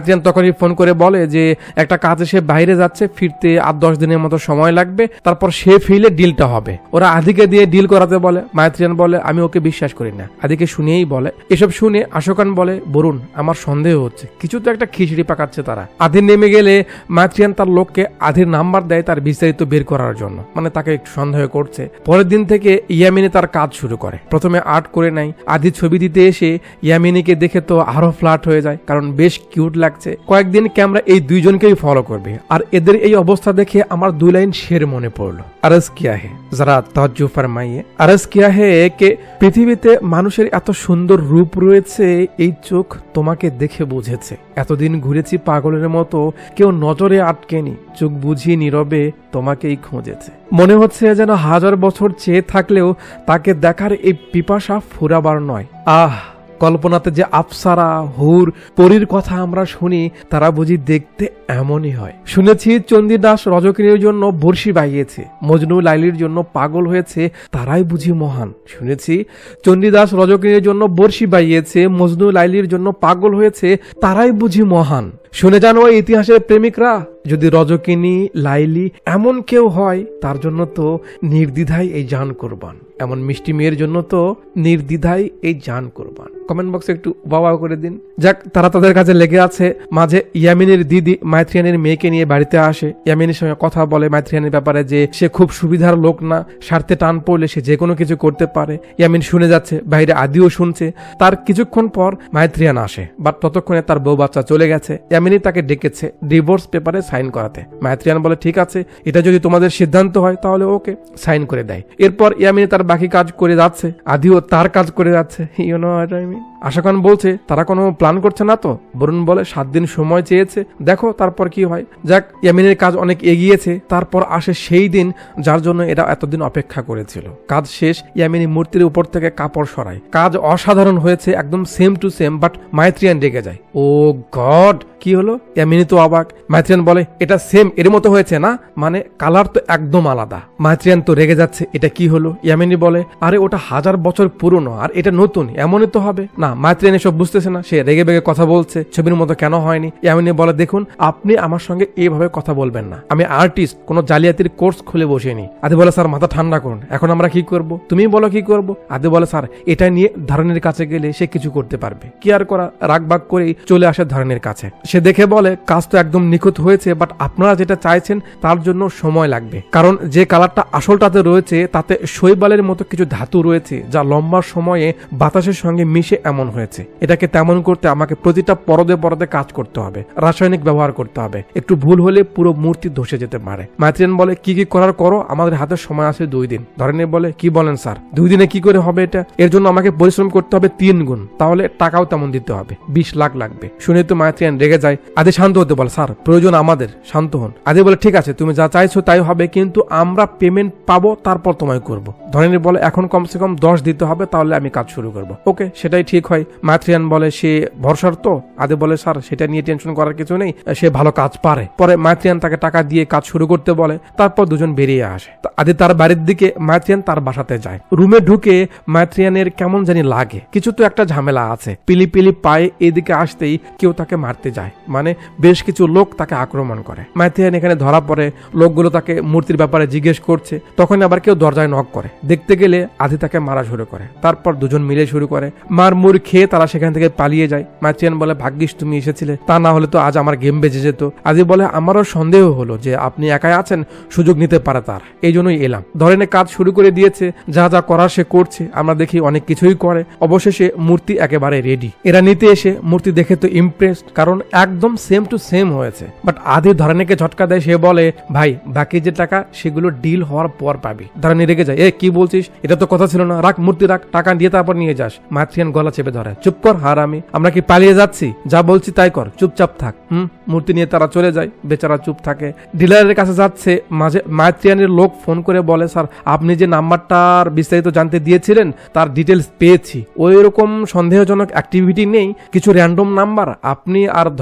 মাইথ্রিয়ান তখনই ফোন করে বলে যে একটা কাজে সে বাইরে যাচ্ছে, ফিরতে আট দশ দিনের মতো সময় লাগবে, তারপর সে ফিরলে ডিলটা হবে। ওরা আদিকে দিয়ে ডিল করাতে বলে। মাইথ্রিয়ান বলে আমি ওকে বিশ্বাস করি না। আদিকে শুনেই বলে। এসব শুনে আশোকান বলে বরুণ আমার সন্দেহ হচ্ছে, কিছু তো একটা খিচড়ি পাকাচ্ছে তারা। আধি নেমে গেলে মাইথ্রিয়ান তার লোককে আধির নাম্বার দেয় তার বিস্তারিত বের করার জন্য, মানে তাকে একটু সন্দেহ করছে। পরের দিন থেকে ইয়ামিনী তার কাজ শুরু করে। প্রথমে আর্ট করে নাই। আধি ছবি দিতে এসে ইয়ামিনীকে দেখে তো আরো ফ্ল্যাট হয়ে যায়, কারণ বেশ কিউট লাগছে। কয়েকদিন ক্যামেরা এই দুইজনকেই ফলো করবে। আর এদের এই অবস্থা দেখে আমার দুই লাইন শের মনে পড়লো। আরজ কিয়া হে যারা তাজ্জু ফরমাইয়ে, আরজ কিয়া হে কে পৃথিবীতে মানুষের এত সুন্দর রূপ রয়েছে, এই চোখ তোমাকে দেখে বুঝেছে। এতদিন ঘুরেছি পাগলের মতো, কেউ নজরে আটকেনি, চোখ বুঝিয়ে নীরবে তোমাকেই খুঁজেছে। মনে হচ্ছে যেন হাজার বছর চেয়ে থাকলেও তাকে দেখার এই পিপাসা ফুরাবার নয়। আহ, কল্পনাতে যে আফসারা হুর পরীর কথা আমরা শুনি, তারা বুঝি দেখতে এমনই হয়। শুনেছি চণ্ডীদাস রজকিনীর জন্য বর্ষি বাইয়েছে, মজনু লাইলির জন্য পাগল হয়েছে, তারাই বুঝি মহান। শুনেছি চণ্ডীদাস রজকিনীর জন্য বর্ষি বাইয়েছে, মজনু লাইলির জন্য পাগল হয়েছে, তারাই বুঝি মহান। শুনে জানো ইতিহাসের প্রেমিকরা, যদি রজকিনী লাইলি এমন কেউ হয়, তার জন্য তো নির্দ্বিধায় এই জান কোরবান। এমন মিষ্টি মেয়ের জন্য তো নির্দ্বিধায় এই জান কোরবান। কমেন্ট বক্সে একটু বাবা করে দিন। যাক, তারা তাদের কাছে লেগে আছে। মাঝে ইয়ামিনীর দিদি মাইথ্রিয়ানের মেয়েকে নিয়ে বাড়িতে আসে। ইয়ামিনীর সঙ্গে কথা বলে মাইথ্রিয়ানের ব্যাপারে, যে সে খুব সুবিধার লোক না, স্বার্থে টান পড়লে সে যে কোনো কিছু করতে পারে। ইয়ামিন শুনে যাচ্ছে, বাইরে আদিও শুনছে। তার কিছুক্ষণ পর মাইথ্রিয়ান আসে, বাট ততক্ষণে তার বউ বাচ্চা চলে গেছে। ইয়ামিনী তাকে ডেকেছে ডিভোর্স পেপারে সাইন করাতে। মাইথ্রিয়ান বলে ঠিক আছে, এটা যদি তোমাদের সিদ্ধান্ত হয় তাহলে ওকে, সাইন করে দেয়। এরপর ইয়ামিনী তার বাকি কাজ করে যাচ্ছে, আদিও তার কাজ করে যাচ্ছে। You know what I mean. আশাকান বলছে তারা কোনো প্ল্যান করছে না তো। বরুণ বলে সাত দিন সময় চেয়েছে, দেখো তারপর কি হয়। যাক, ইয়ামিনের কাজ অনেক এগিয়েছে। তারপর আসে সেই দিন যার জন্য এটা এতদিন অপেক্ষা করেছিল। কাজ শেষ, ইয়ামিনী মূর্তির উপর থেকে কাপড় সরায়। কাজ অসাধারণ হয়েছে, একদম same to same. But Maithriyan রেগে যায়। ও গড, কি হলো? ইয়ামিনী তো অবাক। মাইথ্রিয়ান বলে এটা সেম এর মতো হয়েছে না, মানে কালার তো একদম আলাদা। মাইথ্রিয়ান তো রেগে যাচ্ছে, এটা কি হলো? ইয়ামিনী বলে আরে ওটা হাজার বছর পুরনো আর এটা নতুন, এমনই তো হবে না। মাইথ্রিয়ান এসব বুঝতেছে না, সে রেগে বেগে কথা বলছে, ছবির মতো কেন হয়নি। ইয়ামিনী বলে দেখুন, আপনি আমার সঙ্গে এইভাবে কথা বলবেন না, আমি আর্টিস্ট, কোনো জালিয়াতির কোর্স খুলে বসিনি। আদি বলে স্যার মাথা ঠান্ডা করুন, এখন আমরা কি করব? তুমি বলো কি করব? আদি বলে স্যার এটা নিয়ে ধারণের কাছে গেলে সে কিছু করতে পারবে। কি আর করা, রাগবাগ করেই চলে আসে ধারণের কাছে। সে দেখে বলে কাজ তো একদম নিখুঁত হয়েছে, বাট আপনারা যেটা চাইছেন তার জন্য সময় লাগবে, কারণ যে কালারটা আসলটাতে রয়েছে তাতে শৈবালের মতো কিছু ধাতু রয়েছে যা লম্বা সময়ে বাতাসের সঙ্গে মিশে এমন হয়েছে। এটাকে তেমন করতে আমাকে প্রতিটা পরদে পরদে কাজ করতে হবে, রাসায়নিক ব্যবহার করতে হবে, একটু ভুল হলে পুরো মূর্তি ধসে যেতে পারে। মাইথ্রিয়ান বলে কি কি করার করো, আমাদের হাতে সময় আছে দুই দিন। ধরেন বলে কি বলেন স্যার, দুই দিনে কি করে হবে এটা? এর জন্য আমাকে পরিশ্রম করতে হবে তিন গুণ, তাহলে টাকাও তেমন দিতে হবে, বিশ লাখ লাগবে। শুনে তো মাইথ্রিয়ান রেগে যায়। আদি শান্ত হতে বলে, স্যার প্রয়োজন আমাদের, শান্ত হন। আদি বলে ঠিক আছে, তুমি যা চাইছো তাই হবে, কিন্তু আমরা পেমেন্ট পাবো তারপর তোমায় করবো। ধরেন বলে এখন কমসে কম দশ দিতে হবে, তাহলে আমি কাজ শুরু করবো। ওকে, সেটাই ঠিক হয়। মাইথ্রিয়ান বলে সে ভরসার তো। আদি বলে স্যার সেটা নিয়ে টেনশন করার কিছু নেই, সে ভালো কাজ পারে। পরে মাইথ্রিয়ান তাকে টাকা দিয়ে কাজ শুরু করতে বলে। তারপর দুজন বেরিয়ে আসে। আদি তার বাড়ির দিকে, মাইথ্রিয়ান তার বাসাতে যায়। রুমে ঢুকে মাইথ্রিয়ানের কেমন জানি লাগে, কিছু তো একটা ঝামেলা আছে। পিলি পিলি পায়ে এদিকে আসতেই কেউ তাকে মারতে যায়, মানে বেশ কিছু লোক তাকে আক্রমণ করে। মাইথ্রিয়ান এখানে ধরা পড়ে। লোকগুলো তাকে মূর্তির ব্যাপারে জিজ্ঞেস করছে। তখন আবার কেউ দরজায় নক করে। দেখতে গেলে আদি তাকে মারা শুরু করে। তারপর দুজন মিলে শুরু করে মার মুর খেয়ে তারা সেখান থেকে পালিয়ে যায়। মাইথ্রিয়ান বলে ভাগ্যিস তুমি এসেছিলে, তা না হলে তো আজ আমার গেম বেজে যেত। আদি বলে আমারও সন্দেহ হলো যে আপনি একাই আছেন, সুযোগ নিতে পারে তার, এই জন্যই এলাম। ধরেনে কাজ শুরু করে দিয়েছে, যা যা করার সে করছে, আমরা দেখি অনেক কিছুই করে। অবশেষে মূর্তি একেবারে রেডি। এরা নিতে এসে মূর্তি দেখে তো ইমপ্রেসড, কারণ একদম সেম টু সেম হয়েছে। বাট আদি ধরনেকে ঝটকা দেয়। সে বলে ভাই বাকি যে টাকা সেগুলো ডিল হওয়ার পর পাবি। ধরনে রেগে যায়, এ কি বলছিস, এটা তো কথা ছিল না, রাখ মূর্তি রাখ, টাকা দিয়ে তারপর নিয়ে যাস। মাইথ্রিয়ান গলা চেপে ধরে, চুপ কর হারামি, আমরা কি পালিয়ে যাচ্ছি? যা বলছি তাই কর, চুপচাপ থাক। হুম মূর্তি নিয়ে তারা চলে যায়। বেচারা চুপ থাকে। ডিলারের কাছে যাচ্ছে, মাঝে মাইথ্রিয়ানের লোক ফোন করে বলে স্যার আপনি যে নাম্বারটার বিস্তারিত জানতে দিয়েছিলেন তার ডিটেলস পেয়েছি। ওই রকম সন্দেহজনক অ্যাক্টিভিটি নেই, কিছু র্যান্ডম নাম্বার, আপনি আর ধরা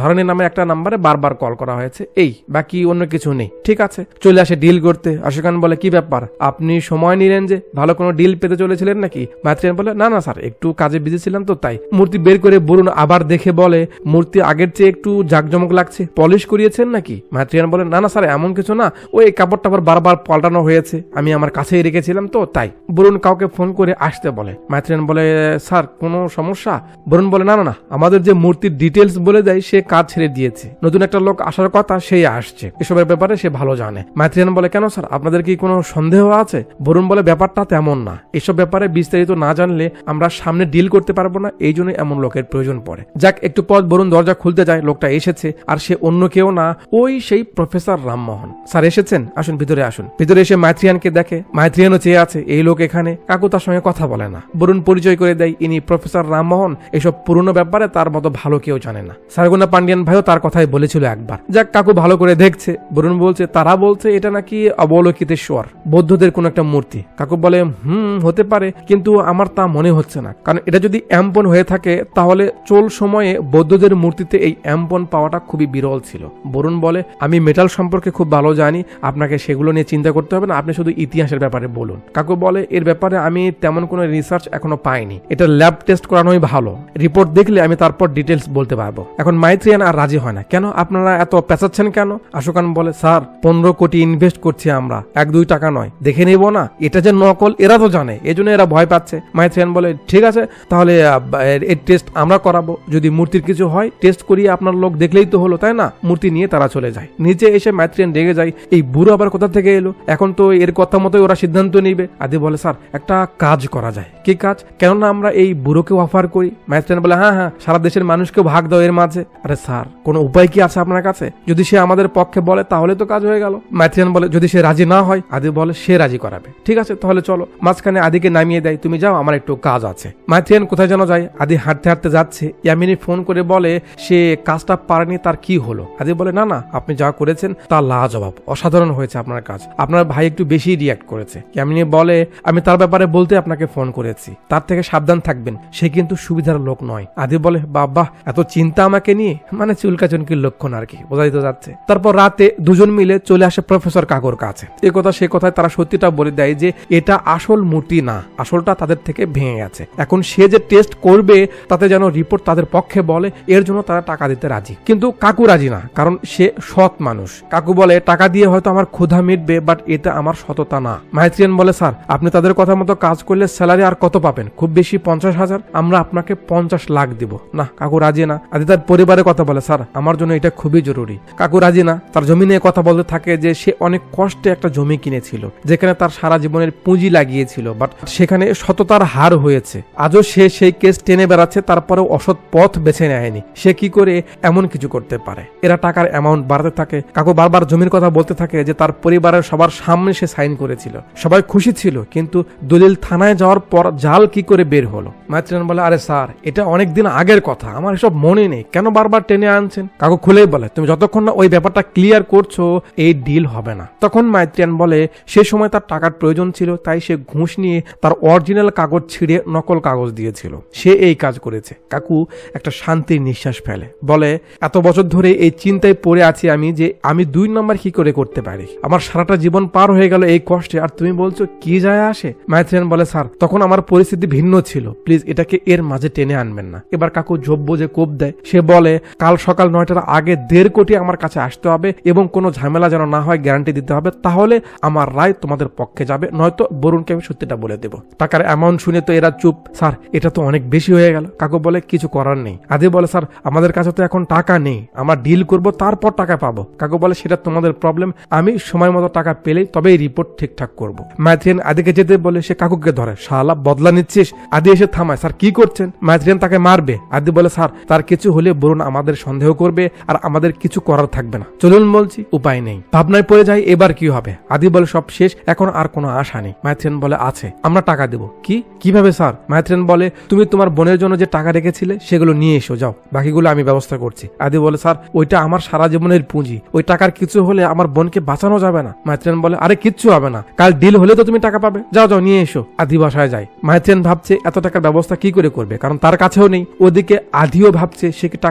ধরনের নামে একটা নাম্বারে বারবার কল করা হয়েছে, এই বাকি অন্য কিছু নেই। ঠিক আছে, চলে আসে ডিল করতে। আশিক খান বলে কি ব্যাপার, আপনি সময় নিলেন যে, ভালো কোনো ডিল পেতে চলেছিলেন নাকি? মাইথিলিয়ান বলে না না স্যার, একটু কাজে বিজি ছিলাম তো তাই। মূর্তি বের করে বরুণ আবার দেখে বলে, মূর্তি আগের চেয়ে একটু জাকজমক লাগছে, পলিশ করিয়েছেন নাকি? মাইথিলিয়ান বলে না না স্যার, এমন কিছু না, ওই কাপড় টাপড় বারবার পাল্টানো হয়েছে, আমি আমার কাছেই রেখেছিলাম তো তাই। বরুণ কাউকে ফোন করে আসতে বলে। মাইথিলিয়ান বলে স্যার কোনো সমস্যা? বরুণ বলে না না না, আমাদের যে মূর্তির ডিটেলস বলে দেয় সে কাজ ছেড়ে দিয়েছে, নতুন একটা লোক আসার কথা সেই আসছে, এসবের ব্যাপারে সে ভালো জানে। মাইথিলিয়ান বলে কেন স্যার, আপনাদের কি কোনো সন্দেহ আছে? বরুণ বলে ব্যাপারটা তেমন না, এসব ব্যাপারে বিস্তারিত না জানলে আমরা সামনে ডিল করতে পারবো না, এই জন্য এমন লোকের প্রয়োজন পড়ে। যাক, একটু পর বরুণ দরজা খুলতে যায়, লোকটা এসেছে, আর সে অন্য কেউ না, ওই সেই প্রফেসর রামমোহন। স্যার এসেছেন, আসুন ভিতরে আসুন। ভিতরে এসে মাইথিলিয়ানকে দেখে, মাইথিলিয়ানও চেয়ে আছে, এই লোক এখানে। কাকু তার সঙ্গে কথা বলে না। বরুণ পরিচয় করে দেয়, ইনি প্রফেসর রামমোহন, এসব পুরনো ব্যাপারে তার মতো ভালো কেউ জানে না। সারগুনা পান্ডিয়ান ভাইও তার কথাই বলেছিল একবার। যাক, কাকু ভালো করে দেখছে। বরুণ বলছে, তারা বলছে এটা নাকি অবলোকিতেশ্বর, বৌদ্ধদের কোন একটা মূর্তি। কাকু বলে হুম হতে পারে, কিন্তু আমার তা মনে হচ্ছে না, কারণ এটা যদি অ্যাম্পন হয়ে থাকে তাহলে চোল সময়ে বৌদ্ধদের মূর্তিতে এই অ্যাম্পন পাওয়াটা খুবই বিরল ছিল। বরুণ বলে, আমি মেটাল সম্পর্কে খুব ভালো জানি, আপনাকে সেগুলো নিয়ে চিন্তা করতে হবে না, আপনি শুধু ইতিহাসের ব্যাপারে বলুন। কাকু বলে, এর ব্যাপারে আমি তেমন কোনো রিসার্চ এখনো পাইনি, এটা ল্যাব টেস্ট করানোই ভালো, রিপোর্ট দেখলে আমি তারপর ডিটেলস বলতে পারবো। এখন মাইথিলিয়ান আর রাজি হয় না। কেন আপনারা এত পেঁচাচ্ছেন কেন? আশোক খান বলে, স্যার পনেরো কোটি ইনভেস্ট করছি আমরা, এক দুই টাকা নয়, দেখে নেব না, এটা যে নকল এরা তো জানে, এজন্য এরা ভয় পাচ্ছে। মাইথিলিয়ান বলে, ঠিক আছে তাহলে এর টেস্ট আমরা করাবো, যদি মূর্তির কিছু হয় টেস্ট করিয়ে আপনার লোক দেখলেই তো হলো, তাই না? মূর্তি নিয়ে তারা চলে যায়। নিচে এসে মাইথিলিয়ান রেগে যায়, এই বুড়ো আবার কোথা থেকে এলো, এখন তো এর কথা মতোই ওরা সিদ্ধান্ত নিবে। আদি বলে, স্যার একটা কাজ করা যায়। কি কাজ? কেননা আমরা এই বুড়োকে অফার করি। মাইথিলিয়ান বলে, হ্যাঁ হ্যাঁ, সারা দেশের মানুষকে ভাগ দাও এর মাঝে। আরে স্যার কোনো উপায় কি আছে আপনার কাছে? যদি সে আমাদের পক্ষে বলে তাহলে তো কাজ হয়ে গেল। মাইথিলিয়ান বলে, যদি সে রাজি না হয়? আদি বলে, সে রাজি করাবে। ঠিক আছে তাহলে চলো। মাঝখানে আদিকে নামিয়ে দেয়, তুমি যাও, আমার একটু কাজ আছে। মাইথিলিয়ান কোথায় যেন যায়। আদি হাঁটতে হাঁটতে যাচ্ছে, ইয়ামিনী ফোন করে বলে সে কাজটা পারেনি, তার কি হলো? আদি বলে, না না, আপনি যা করেছেন তা লাজবাব, অসাধারণ হয়েছে আপনার কাজ, আপনার ভাই একটু বেশি রিয়াক্ট করেছে। ইয়ামিনী বলে, আমি তার ব্যাপারে বলতে আপনাকে ফোন করেছি, তার থেকে সাবধান থাকবেন, সে কিন্তু সুবিধার লোক নয়। আদি বলে, বাবা এত চিন্তা আমাকে নিয়ে, মানে চুলকাচুনকির লক্ষণ আর কি, বোঝাই তো যাচ্ছে। তারপর রাতে দুজন মিলে চলে আসে প্রফেসর কাকুর কাছে। এ কথা সে কথায় তারা সত্যিটা বলে দেয় যে এটা আসল মূর্তি না, আসলটা তাদের থেকে ভেঙে গেছে। এখন সে যে টেস্ট করবে তাতে যেন রিপোর্ট তাদের পক্ষে বলে, এর জন্য তারা টাকা দিতে রাজি। কিন্তু কাকু রাজি না, কারণ সে সৎ মানুষ। কাকু বলে, টাকা দিয়ে হয়তো আমার ক্ষুধা মিটবে, বাট এটা আমার সততা না। মাইথিলিয়ান বলে, স্যার আপনি তাদের কথা মতো কাজ করলে স্যালারি আর কত পাবেন? খুব বেশি পঞ্চাশ হাজার, আমরা আপনাকে পঞ্চাশ লাখ দিব। না, কাকু রাজি না। আদি তার পরিবারের কথা বলে, স্যার আমার জন্য এটা খুবই জরুরি। কাকু রাজি না। তার জমি নিয়ে কথা বলতে থাকে যে সে অনেক কষ্টে একটা জমি কিনেছিল, যেখানে তার সারা জীবনের পুঁজি লাগিয়েছিল, বাট সেখানে সততার হার হয়েছে। আজও সে সেই কেস টেনে বেড়াচ্ছে, তারপরেও অসৎ পথ বেছে নেয়নি। সে কি করে এমন কিছু করতে পারে? এরা টাকার অ্যামাউন্ট বাড়তে থাকে। কাকু বারবার জমির কথা বলতে থাকে যে তার পরিবারের সবার সামনে সে সাইন করেছিল, সবাই খুশি ছিল, কিন্তু দলিল থানায় যাওয়ার পর জাল কি করে বের হলো? মাইথিলিয়ান বলে, আরে স্যার এটা অনেক দিন আগের কথা, আমার এসব মনে নেই, কেন বারবার টেনে আনছেন? কাকু খুলেই বলে, তুমি যতক্ষণ না ওই ব্যাপারটা ক্লিয়ার করছো এই ডিল হবে না। তখন মাইথিলিয়ান বলে, সে সময় তার টাকার প্রয়োজন ছিল, তাই সে ঘুষ নিয়ে তার অরিজিনাল কাগজ ছিঁড়ে নকল কাগজ দিয়েছিল, সে এই কাজ করেছে। কাকু একটা শান্তির নিঃশ্বাস ফেলে, বলে, এত বছর ধরে এই চিন্তায় পড়ে আছি আমি যে আমি দুই নম্বর কি করে করতে পারি, আমার সারাটা জীবন পার হয়ে গেল এই কষ্টে, আর তুমি বলছো কি যায় আসে? মাইথিলিয়ান বলে, স্যার তখন আমার পরিস্থিতি ভিন্ন ছিল, প্লিজ এটাকে এর মাঝে টেনে আনবেন না। এবার কাকু জব্ব যে কোপ দেয়। সে বলে, কাল সকাল নয়টার আগে দেড় কোটি আমার কাছে আসতে হবে এবং কোনো ঝামেলা যেন না হয় গ্যারান্টি দিতে হবে, তাহলে আমার রায় তোমাদের পক্ষে যাবে, নয়তো বরুণকে আমি সত্যিটা বলে দেবো। টাকার অ্যামাউন্ট শুনে তো এরা চুপ। স্যার এটা তো অনেক বেশি হয়ে গেল। কাকু বলে, কিছু করার নেই। আদি বলে, স্যার আমাদের কাছে তো এখন টাকা নেই, আমরা ডিল করব তারপর টাকা পাবো। কাকু বলে, সেটা তোমাদের প্রবলেম, আমি সময় মতো টাকা পেলেই তবেই রিপোর্ট ঠিকঠাক করবো। মাইথিলিয়ান আদিকে যেতে বলে সে কাকুকে ধরে, শালা বদলা নিচ্ছিস? আদি এসে থামায়, স্যার কি করছেন? মাইথিলিয়ান তাকে মারবে। আদি বলে, স্যার তার কিছু হলে বরুণ আমাদের সন্দেহ করবে আর আমাদের কিছু করার থাকবে না, চলুন বলছি। উপায় নেই, ভাবনায় পড়ে যাই এবার কি হবে। আদি বলে, সব শেষ, এখন আর কোনো আশা নেই। মাইথিলিয়ান বলে, আছে, আমরা টাকা দেব। কি কিভাবে স্যার? মাইথিলিয়ান বলে, তুমি তোমার বোনের জন্য যে টাকা রেখেছিলে সেগুলো নিয়ে এসো, যাও, বাকিগুলো আমি ব্যবস্থা করছি। আদি বলে, স্যার ওইটা আমার সারা জীবনের পুঁজি, ওই টাকার কিছু হলে আমার বোনকে বাঁচানো যাবে না। মাইথিলিয়ান বলে, আরে কিচ্ছু হবে না, কাল ডিল হলে তো তুমি টাকা পাবে, যাও যাও নিয়ে এসো। আদি বাসায় যায়। মাইথিলিয়ান ভাবছে এত টাকার ব্যবস্থা কি করে করবে, কারণ তার কাছেও নেই। ওদিকে আদিও ভাবছে সে কি টাকা নিয়ে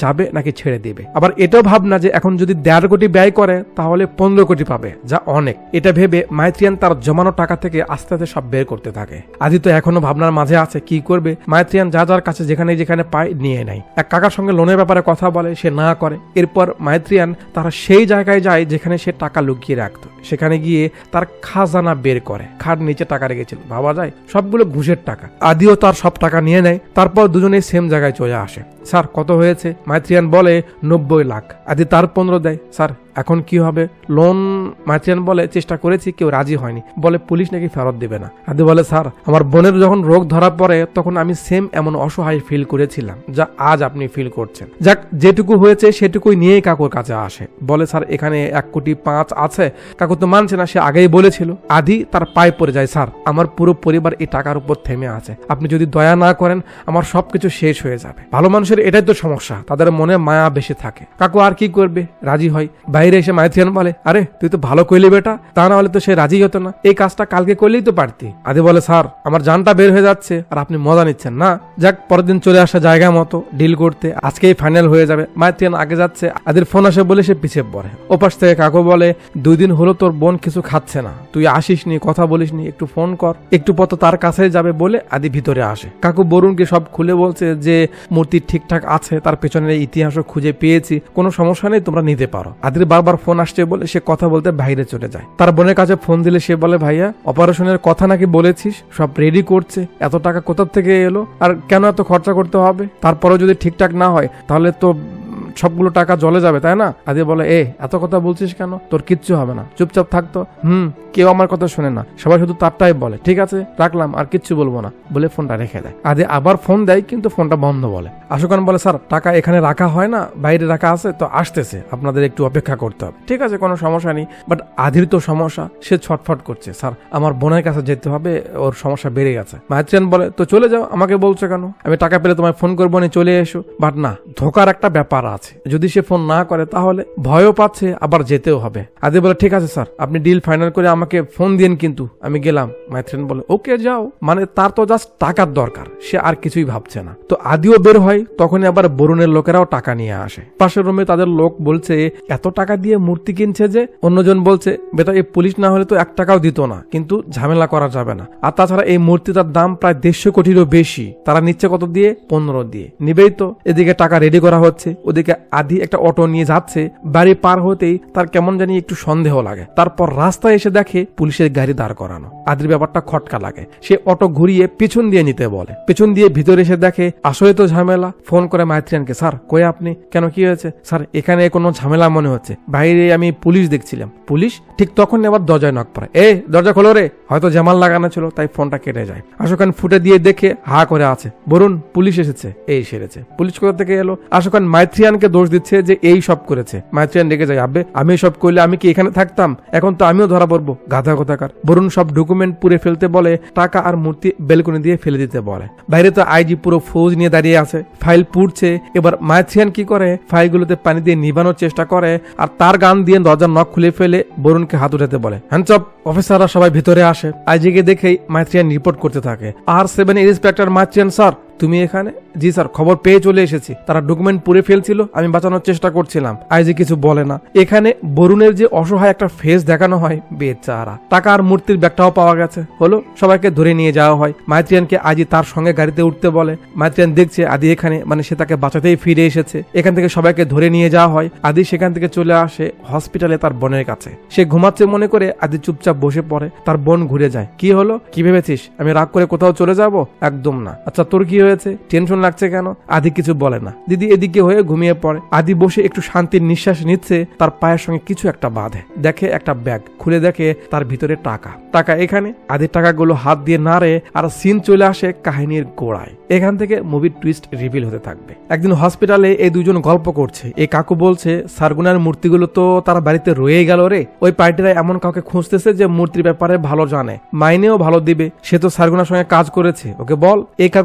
যাবে নাকি ছেড়ে দিবে। আবার এটাও ভাবনা যে এখন যদি দেড় কোটি ব্যয় করে তাহলে পনেরো কোটি পাবে, যা অনেক। এটা ভেবে মাইথ্রিয়ান তার জমানো টাকা থেকে আস্তে আস্তে সব বের করতে থাকে। আদি তো এখনো ভাবনার মাঝে আছে কি করবে। মাইথ্রিয়ান যা যার কাছে যেখানে যেখানে পায় নিয়ে নেয়। এক কাকার সঙ্গে লোনের ব্যাপারে কথা বলে, সে না করে। এরপর মাইথ্রিয়ান তারা সেই জায়গায় যায় যেখানে সে টাকা লুকিয়ে রাখতো। সেখানে গিয়ে তার খাজানা বের করে। খাট নিচে টাকা রেখেছিল, ভাবা যায় সবগুলো ঘুষের টাকা। আদিও তার সব টাকা নিয়ে নেয়। তারপর দুজনেই সেম জায়গায় চলে আসে। স্যার কত হয়েছে? মাইথ্রিয়ান বলে নব্বই লাখ। আদি তার পনেরো দেয়। স্যার এখন কি হবে? লোন? মাইথ্রিয়ান বলে চেষ্টা করেছি, কেউ রাজি হয়নি, বলে পুলিশ নাকি ফেরত দেবে না। আদি বলে স্যার আমার বোনের যখন রোগ ধরা পড়ে তখন আমি সেম এমন অসহায় ফিল করেছিলাম যা আজ আপনি ফিল করছেন। যাক, যেটুকু হয়েছে সেটুকুই নিয়েই কাকুর কাছে আসে। বলে স্যার এখানে এক কোটি পাঁচ আছে। কাকু তো মানছে না, সে আগেই বলেছিল। আদি তার পায়ে পড়ে যায়, স্যার আমার পুরো পরিবার এই টাকার উপর থেমে আছে, আপনি যদি দয়া না করেন আমার সবকিছু শেষ হয়ে যাবে। ভালো মানুষের এটাই তো সমস্যা, তাদের মনে মায়া বেশি থাকে। কাকু আর কি করবে, রাজি হয়। বাইরে এসে মাইথ্রিয়ান বলে আরে তুই তো ভালো কইলি বেটা, তা না হলে তো সে রাজি হতো না, এই কাজটা কালকে করলেই তো পারতি। আদি বলে স্যার আমার জানটা বের হয়ে যাচ্ছে আর আপনি মজা নিচ্ছেন না। যাক, পরের দিন চলে আসা জায়গা মতো ডিল করতে, আজকেই ফাইনাল হয়ে যাবে। মাইথ্রিয়ান আগে যাচ্ছে, আদির ফোন আসে বলে সে পিছিয়ে পড়ে। ওপাশ থেকে কাকু বলে দুই দিন হলো তোর বোন কিছু খাচ্ছে না, তুই আসিস নি, কথা বলিস নি, একটু ফোন কর। একটু পর তার কাছে যাবে বলে আদি ভিতরে আসে। কাকু বরুণকে সব খুলে বলছে যে মূর্তি ঠিকঠাক আছে, তার পেছনের ইতিহাসও খুঁজে পেয়েছি, কোনো সমস্যা নেই, তোমরা নিতে পারো। আদির বারবার ফোন আসছে বলে সে কথা বলতে বাইরে চলে যায়। তার বোনের কাছে ফোন দিলে সে বলে ভাইয়া অপারেশনের কথা নাকি বলেছিস, সব রেডি করছে, এত টাকা কোথা থেকে এলো আর কেন এত খরচা করতে হবে? তারপরেও যদি ঠিকঠাক না হয় তাহলে তো সবগুলো টাকা জলে যাবে, তাই না? আদি বলে এ এত কথা বলছিস কেন, তোর কিচ্ছু হবে না, চুপচাপ থাকতো। হুম কেউ আমার কথা শোনে না, সবাই শুধু তারটাই বলে। ঠিক আছে রাখলাম, আর কিচ্ছু বলবো না, বলে ফোনটা রেখে দেয়। আদি আবার ফোন দেয় কিন্তু ফোনটা বন্ধ বলে। আশুকান বলে স্যার টাকা এখানে রাখা হয় না, বাইরে রাখা আছে, তো আসতেছে, আপনাদের একটু অপেক্ষা করতে হবে। ঠিক আছে কোনো সমস্যা নেই, বাট আদির তো সমস্যা, সে ছটফট করছে, স্যার আমার বোনের কাছে যেতে হবে, ওর সমস্যা বেড়ে গেছে। মাইথ্রিয়ান বলে তো চলে যাও, আমাকে বলছো কেন? আমি টাকা পেলে তোমায় ফোন করবো না, চলে এসো। বাট না, ধোকার একটা ব্যাপার আছে, যদি সে ফোন না করে তাহলে ভয়ও পাচ্ছে, আবার যেতেও হবে। আদি বলে ঠিক আছে স্যার আপনি ডিল ফাইনাল করে আমাকে ফোন দিন, কিন্তু আমি গেলাম। মাইথ্রিয়ান বলে ওকে যাও। মানে তার তো জাস্ট টাকার দরকার, সে আর কিছুই ভাবছে না। তো আদিও বের হয়, তখনই আবার বরুণের লোকেরাও টাকা নিয়ে আসে। পাশের রুমে তাদের লোক বলছে এত টাকা দিয়ে মূর্তি কিনছে যে। অন্যজন বলছে বেটা এই পুলিশ না হলে তো এক টাকাও দিত না, কিন্তু ঝামেলা করা যাবে না। আর তাছাড়া এই মূর্তিটার দাম প্রায় দেড়শো কোটিরও বেশি, তারা নিচ্ছে কত দিয়ে? পনেরো দিয়ে। নিবেই তো। এদিকে টাকা রেডি করা হচ্ছে, ওদিকে আদি একটা অটো নিয়ে যাচ্ছে। বাড়ি পার হতেই তার কেমন জানি একটু সন্দেহ লাগে। তারপর রাস্তায় এসে দেখে পুলিশের গাড়ি দাঁড় করানো। আদির ব্যাপারটা খটকা লাগে, সে অটো ঘুরিয়ে পিছন দিয়ে নিতে বলে। পিছন দিয়ে ভিতরে এসে দেখে আসলে তো ঝামেলা। ফোন করে মাইথ্রিয়ানকে, স্যার কই আপনি? কেন কি হয়েছে? স্যার এখানে কোনো ঝামেলা মনে হচ্ছে, বাইরে আমি পুলিশ দেখছিলাম। পুলিশ? ঠিক তখন আবার দরজায় নক পড়ে। এ দরজা খোলো রে, হয়তো জামাল লাগানো ছিল তাই ফোনটা কেটে যায়। আশুকান ফুটে দিয়ে দেখে হা করে আছে। বরুণ পুলিশ এসেছে। এই সেরেছে, পুলিশ কোথা থেকে এলো? আশুকান মাইথ্রিয়ানকে দোষ দিচ্ছে যে এই সব করেছে। মাইথ্রিয়ান রেগে যায়, আবে আমি সব করলে আমি কি এখানে থাকতাম? এখন তো আমিও ধরা পড়বো, গাধা কোথাকার। বরুণ সব ডকুমেন্ট পুড়ে ফেলতে বলে, টাকা আর মূর্তি বেলকনি দিয়ে ফেলে দিতে বলে। বাইরে তো আইজি পুরো ফৌজ নিয়ে দাঁড়িয়ে আছে, ফাইল পুড়ছে। এবার মাইথ্রিয়ান কি করে, ফাইলগুলোতে পানি দিয়ে নিবানোর চেষ্টা করে আর তার গান দিয়ে দরজার নখ খুলে ফেলে বরুণকে হাত উঠাতে বলে। Hands up. অফিসাররা সবাই ভিতরে আসে। আইজিকে দেখেই মাইথ্রিয়ান রিপোর্ট করতে থাকে। আর সেভেন ইন্সপেক্টর মাইথ্রিয়ান স্যার তুমি এখানে? জি স্যার, খবর পেয়ে চলে এসেছি, তারা ডকুমেন্ট পুড়ে ফেলছিল, আমি বাঁচানোর চেষ্টা করছিলাম। আইজি কিছু বলে না। এখানে বরুণের যে অসহায় একটা ফেস দেখানো হয়, বেচারা। টাকা আর মূর্তির ব্যাগটাও পাওয়া গেছে। হলো সবাইকে ধরে নিয়ে যাওয়া হয়। মাইথ্রিয়ানকে আইজি তার সঙ্গে গাড়িতে উঠতে বলে। মাইথ্রিয়ান দেখছে আদি এখানে, মানে সে তাকে বাঁচাতেই ফিরে এসেছে। এখান থেকে সবাইকে ধরে নিয়ে যাওয়া হয়। আদি সেখান থেকে চলে আসে হসপিটালে তার বোনের কাছে। সে ঘুমাচ্ছে মনে করে আদি চুপচাপ বসে পড়ে। তার বোন ঘুরে যায়। কি হলো, কি ভেবেছিস আমি রাগ করে কোথাও চলে যাব? একদম না। আচ্ছা তোর কি হয়েছে, টেনশন লাগছে কেন? আদি কিছু বলে না। দিদি এদিকে হয়ে ঘুমিয়ে পড়ে। আদি বসে একটু শান্তির নিঃশ্বাস নিচ্ছে। তার পায়ের সঙ্গে কিছু একটা বাঁধে। দেখে একটা ব্যাগ, খুলে দেখে তার ভিতরে টাকা। টাকা এখানে। আদির টাকাগুলো হাত দিয়ে নাড়ে আর সিন চলে আসে কাহিনীর গোড়ায়। এখান থেকে মুভির টুইস্ট রিভিল হতে থাকবে। একদিন হসপিটালে এই দুজন গল্প করছে। এই কাকু বলছে সারগুনার মূর্তিগুলো তো তার বাড়িতে রয়ে গেল রে। ওই পার্টিরা এমন কাউকে খুঁজতেছে যে মূর্তির ব্যাপারে ভালো জানে, মাইনেও ভালো দিবে। সে তো সারগুনার সঙ্গে কাজ করেছে, ওকে বল। এই কাকু বলছে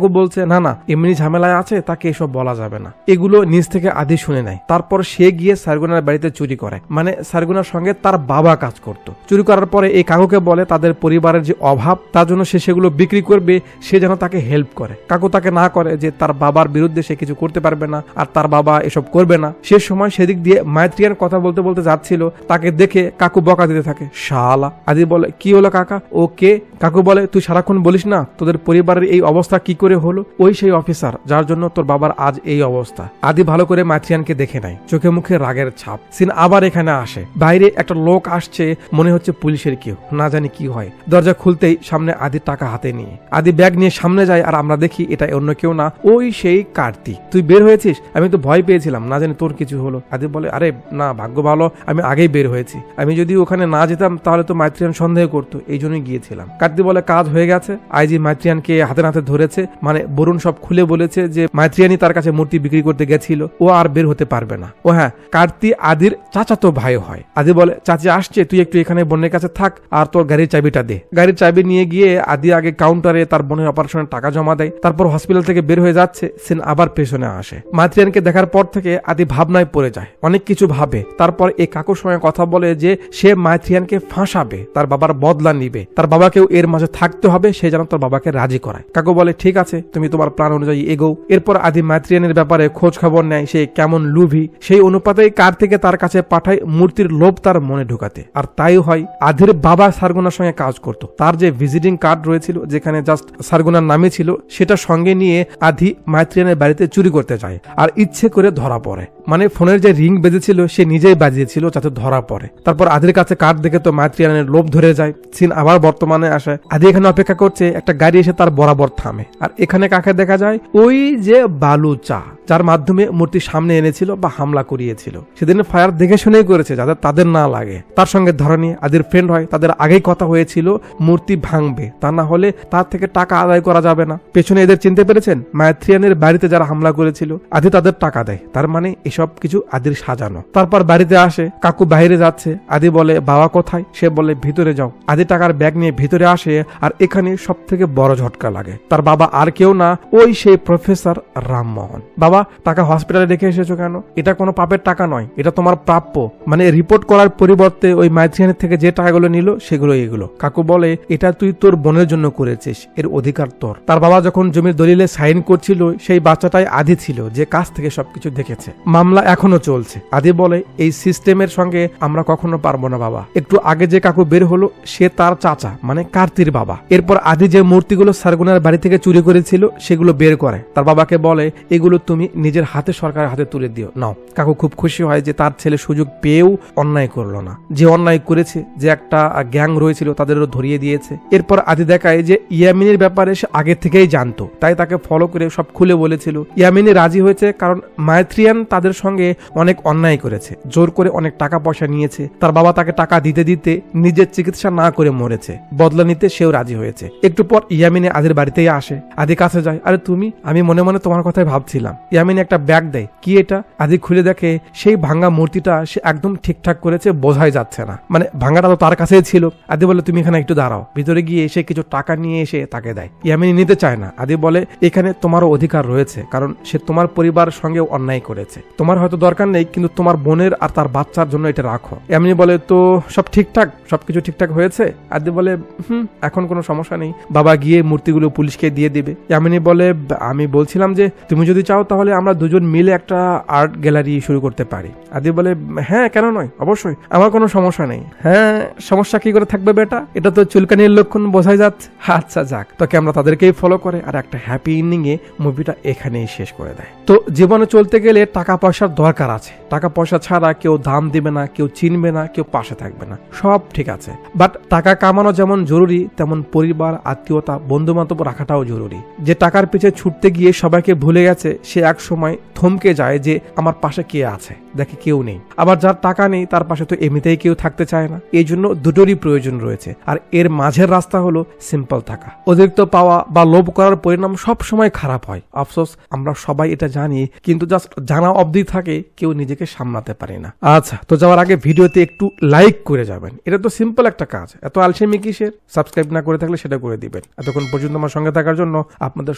না না এমনি ঝামেলায় আছে, তাকে এসব বলা যাবে না। এগুলো নিজ থেকে আদি শুনে নেয়। তারপর সে গিয়ে সারগুনার বাড়িতে চুরি করে, মানে সারগুনার সঙ্গে তার বাবা কাজ করত। চুরি করার পরে এই কাকুকে বলে তাদের পরিবারের যে অভাব তার জন্য সে সেগুলো বিক্রি করবে, সে যেন তাকে হেল্প করে। কাকু তাকে না করে যে তার বাবার বিরুদ্ধে সে কিছু করতে পারবে না আর তার বাবা এসব করবে না। সে সময় সেদিক দিয়ে মাইত্রিয়ান কথা বলতে বলতে যাচ্ছিল, তাকে দেখে কাকু বকা দিতে থাকে, শালা। আদি বলে কি হলো কাকা, ও কে? কাকু বলে তুই সারাক্ষণ বলিস না তোদের পরিবারের এই অবস্থা কি করে হলো, ওই সেই অফিসার যার জন্য তোর বাবার আজ এই অবস্থা। আদি ভালো করে মাইত্রিয়ানকে দেখে নাই, চোখে মুখে রাগের ছাপ। সিন আবার এখানে আসে, বাইরে একটা লোক আসছে, মনে হচ্ছে পুলিশের কেউ, না জানি কি হয়। দরজা খুলতেই সামনে আদির টাকা হাতে নিয়ে আদি ব্যাগ নিয়ে সামনে যায়, আর আমরা দেখি এটা অন্য কেউ না, ওই সেই কার্তি। তুই বের হয়েছিস? আমি তো ভয় পেয়েছিলাম, না জানি তোর কিছু হলো। আদি বলে আরে না, ভাগ্য ভালো আমি আগেই বের হয়েছি, আমি যদি ওখানে না যেতাম তাহলে তো মাইত্রিয়ান সন্দেহ করতো, এই জন্যই গিয়েছিলাম। কার্তি বলে কাজ হয়ে গেছে। আইজি মাইত্রিয়ানকে হাতে নাতে ধরেছে, মানে বরুণ সব খুলে বলেছে যে মাইত্রিয়ানই তার কাছে মূর্তি বিক্রি করতে গেছিল, ও আর বের হতে পারবে না। ও হ্যাঁ, কার্তি আদির চাচাতো ভাই হয়। আদি বলে চাচি আসছে, তুই একটু এখানে বোনের কাছে থাক আর তোর গাড়ির চাবিটা দে। গাড়ির চাবি নিয়ে গিয়ে আদি আগে কাউন্টারে তার বোনের অপারেশনের টাকা জমা দেয়, তারপর হসপিটাল থেকে বের হয়ে যাচ্ছে। সিন আবার পেছনে আসে। মাইত্রিয়ানকে দেখার পর থেকে আদি ভাবনায় পড়ে যায়, অনেক কিছু ভাবে। তারপর এই কাকুর সঙ্গে কথা বলে যে সে মাইত্রিয়ানকে ফাঁসাবে, তার বাবার বদলা নিবে, তার বাবাকেও এর মাঝে থাকতে হবে, সে যেন তার বাবাকে রাজি করায়। কাকু বলে ঠিক আছে, তুমি তোমার প্ল্যান অনুযায়ী এগোও। এরপর আদি মাইত্রিয়ানের ব্যাপারে খোঁজ খবর নেয়, সে কেমন লুভি, সেই অনুপাতেই কার থেকে তার কাছে পাঠায় মূর্তির লোভ তার মনে ঢুকাতে। আর তাই হয়, আদির বাবা সারগুনার সঙ্গে কাজ করত, তার যে ভিজিটিং কার্ড রয়েছিল যেখানে জাস্ট সারগুনার নামে ছিল, সেটা সঙ্গে নিয়ে আদি মাইত্রিয়ানের বাড়িতে চুরি করতে যায় আর ইচ্ছে করে ধরা পড়ে। মানে ফোনের যে রিং বেজেছিল সে নিজেই বাজিয়েছিল যাতে ধরা পড়ে। তারপর আদির কাছে কার্ড দেখে তো মাইত্রিয়ানের লোভ ধরে যায়। সিন আবার বর্তমানে আসে, আদি এখানে অপেক্ষা করছে, একটা গাড়ি এসে তার বরাবর থামে। আর এখানে কাকে দেখা যায়, ওই যে বালু চা, যার মাধ্যমে মূর্তি সামনে এনেছিল বা হামলা করিয়েছিল। সেদিন ফায়ার দেখে শুনেই করেছে যাতে তাদের না লাগে। তার সঙ্গে ধরনী আদির ফ্রেন্ড হয়, তাদের আগেই কথা হয়েছিল মূর্তি ভাঙবে, তা না হলে তার থেকে টাকা আদায় করা যাবে না। পেছনে এদের চিনতে পেরেছেন, মাইত্রিয়ানের বাড়িতে যারা হামলা করেছিল, আদি তাদের টাকা দেয়, তার মানে এসব কিছু আদির সাজানো। তারপর বাড়িতে আসে, কাকু বাইরে যাচ্ছে, আদি বলে বাবা কোথায়? সে বলে ভিতরে যাও। আদি টাকার ব্যাগ নিয়ে ভিতরে আসে, আর এখানে সব থেকে বড় ঝটকা লাগে, তার বাবা আর কেউ না, ওই সেই প্রফেসর রামমোহন। বাবা টাকা হসপিটালে রেখে এসেছো কেন? এটা কোনো পাপের টাকা নয়, এটা তোমার প্রাপ্য। মানে রিপোর্ট করার পরিবর্তে ওই মাইত্রিয়ানের থেকে যে টাকাগুলো নিল সেগুলো এগুলো। কাকু বলে এটা তুই তোর বোনের জন্য করেছিস, এর অধিকার তোর। তার বাবা যখন জমির দলিলে সাইন করছিল, সেই বাচ্চাটাই আদি ছিল যে কাছ থেকে সবকিছু দেখেছে। মামলা এখনো চলছে। আদি বলে এই সিস্টেমের সঙ্গে আমরা কখনো পারবো না বাবা। একটু আগে যে কাকু বের হলো সে তার চাচা, মানে কার্তির বাবা। এরপর আদি যে মূর্তিগুলো সারগুনার বাড়ি থেকে চুরি করেছিল সেগুলো বের করে তার বাবাকে বলে এগুলো তুমি নিজের হাতে সরকারের হাতে তুলে দিও নাও। কাকু খুব খুশি হয় যে তার ছেলে সুযোগ পেয়েও অন্যায় করলো না, যে অন্যায় করেছে, যে একটা গ্যাং রয়েছিল তাদেরও ধরিয়ে দিয়েছে। এরপর আদি দেখায় যে ইয়ামিনীর ব্যাপারে সে আগে থেকেই জানতো, তাই তাকে ফলো করে সব খুলে বলেছিল। ইয়ামিনী রাজি হয়েছে কারণ মাইত্রিয়ান তাদের সঙ্গে অনেক অন্যায় করেছে, জোর করে অনেক টাকা পয়সা নিয়েছে। তার বাবা তাকে টাকা দিতে দিতে নিজের চিকিৎসা না করে মরেছে, বদলা নিতে সেও রাজি হয়েছে। একটু পর ইয়ামিনী আদির বাড়িতেই আসে, আদি কাছে যায়, আরে তুমি, আমি মনে মনে তোমার কথাই ভাবছিলাম। ইয়ামিনী একটা ব্যাগ দেয়, কি এটা? আদি খুলে দেখে সেই ভাঙ্গা মূর্তিটা সে একদম ঠিকঠাক করেছে, বোঝাই যাচ্ছে না, মানে ভাঙ্গাটা তো তার কাছেই ছিল। আদি বলে তুমি এখানে একটু দাঁড়াও। ভিতরে গিয়ে এসে কিছু টাকা নিয়ে এসে তাকে দেয়। ইয়ামিনী নিতে চায় না। আদি বলে এখানে তোমারও অধিকার রয়েছে, কারণ সে তোমার পরিবার সঙ্গে অন্যায় করেছে, তোমার হয়তো দরকার নেই, কিন্তু তোমার বোনের আর তার বাচ্চার জন্য এটা রাখো। ইয়ামিনী বলে তো সব ঠিকঠাক, সবকিছু ঠিকঠাক হয়েছে? আদি বলে হুম, এখন কোনো সমস্যা নেই, বাবা গিয়ে মূর্তিগুলো পুলিশকে দিয়ে দিবে। ইয়ামিনী বলে আমি বলছিলাম যে তুমি যদি চাও তাহলে আমরা দুজন মিলে একটা আর্ট গ্যালারি শুরু করতে পারি। আদি বলে হ্যাঁ, কেন নয়, অবশ্যই, আমার কোনো সমস্যা নেই। হ্যাঁ, সমস্যা কি করে থাকবে বেটা, এটা তো চুলকানির লক্ষণ বোঝাই যাচ্ছে। আচ্ছা যাক, তোকে আমরা তাদেরকেই ফলো করে আর একটা হ্যাপি এন্ডিং এ মুভিটা এখানেই শেষ করে দেয়। তো জীবনে চলতে গেলে টাকা পয়সার দরকার আছে, টাকা পয়সা ছাড়া কেউ দাম দিবে না, কেউ চিনবে না, কেউ পাশে থাকবে না, সব ঠিক আছে। বাট টাকা কামানো যেমন জরুরি, তেমন পরিবার, আত্মীয়তা, বন্ধু বান্ধব রাখাটাও জরুরি। যে টাকার পিছে ছুটতে গিয়ে সবাইকে ভুলে গেছে, সে এক সময় থমকে যায় যে আমার পাশে কে আছে, দেখে কেউ নেই। আবার যার টাকা নেই তার পাশে তো এমনিতেই কেউ থাকতে চায় না। এই জন্য দুটোরই প্রয়োজন রয়েছে, আর এর মাঝের রাস্তা হলো সিম্পল থাকা। অতিরিক্ত পাওয়া বা লোভ করার পরিণাম সব সময় খারাপ হয়, আফসোস আমরা সবাই এটা জানি, কিন্তু জাস্ট জানা অবধি থাকে, কেউ নিজেকে সামলাতে পারে না। আচ্ছা, তো যাওয়ার আগে ভিডিওতে একটু লাইক করে যাবেন, এটা তো সিম্পল একটা কাজ, এত আলসেমি কিসের? সাবস্ক্রাইব না করে থাকলে সেটা করে দিবেন। এতক্ষণ পর্যন্ত আমার সঙ্গে থাকার জন্য আপনাদের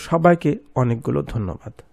সবাইকে অনেকগুলো ধন্যবাদ।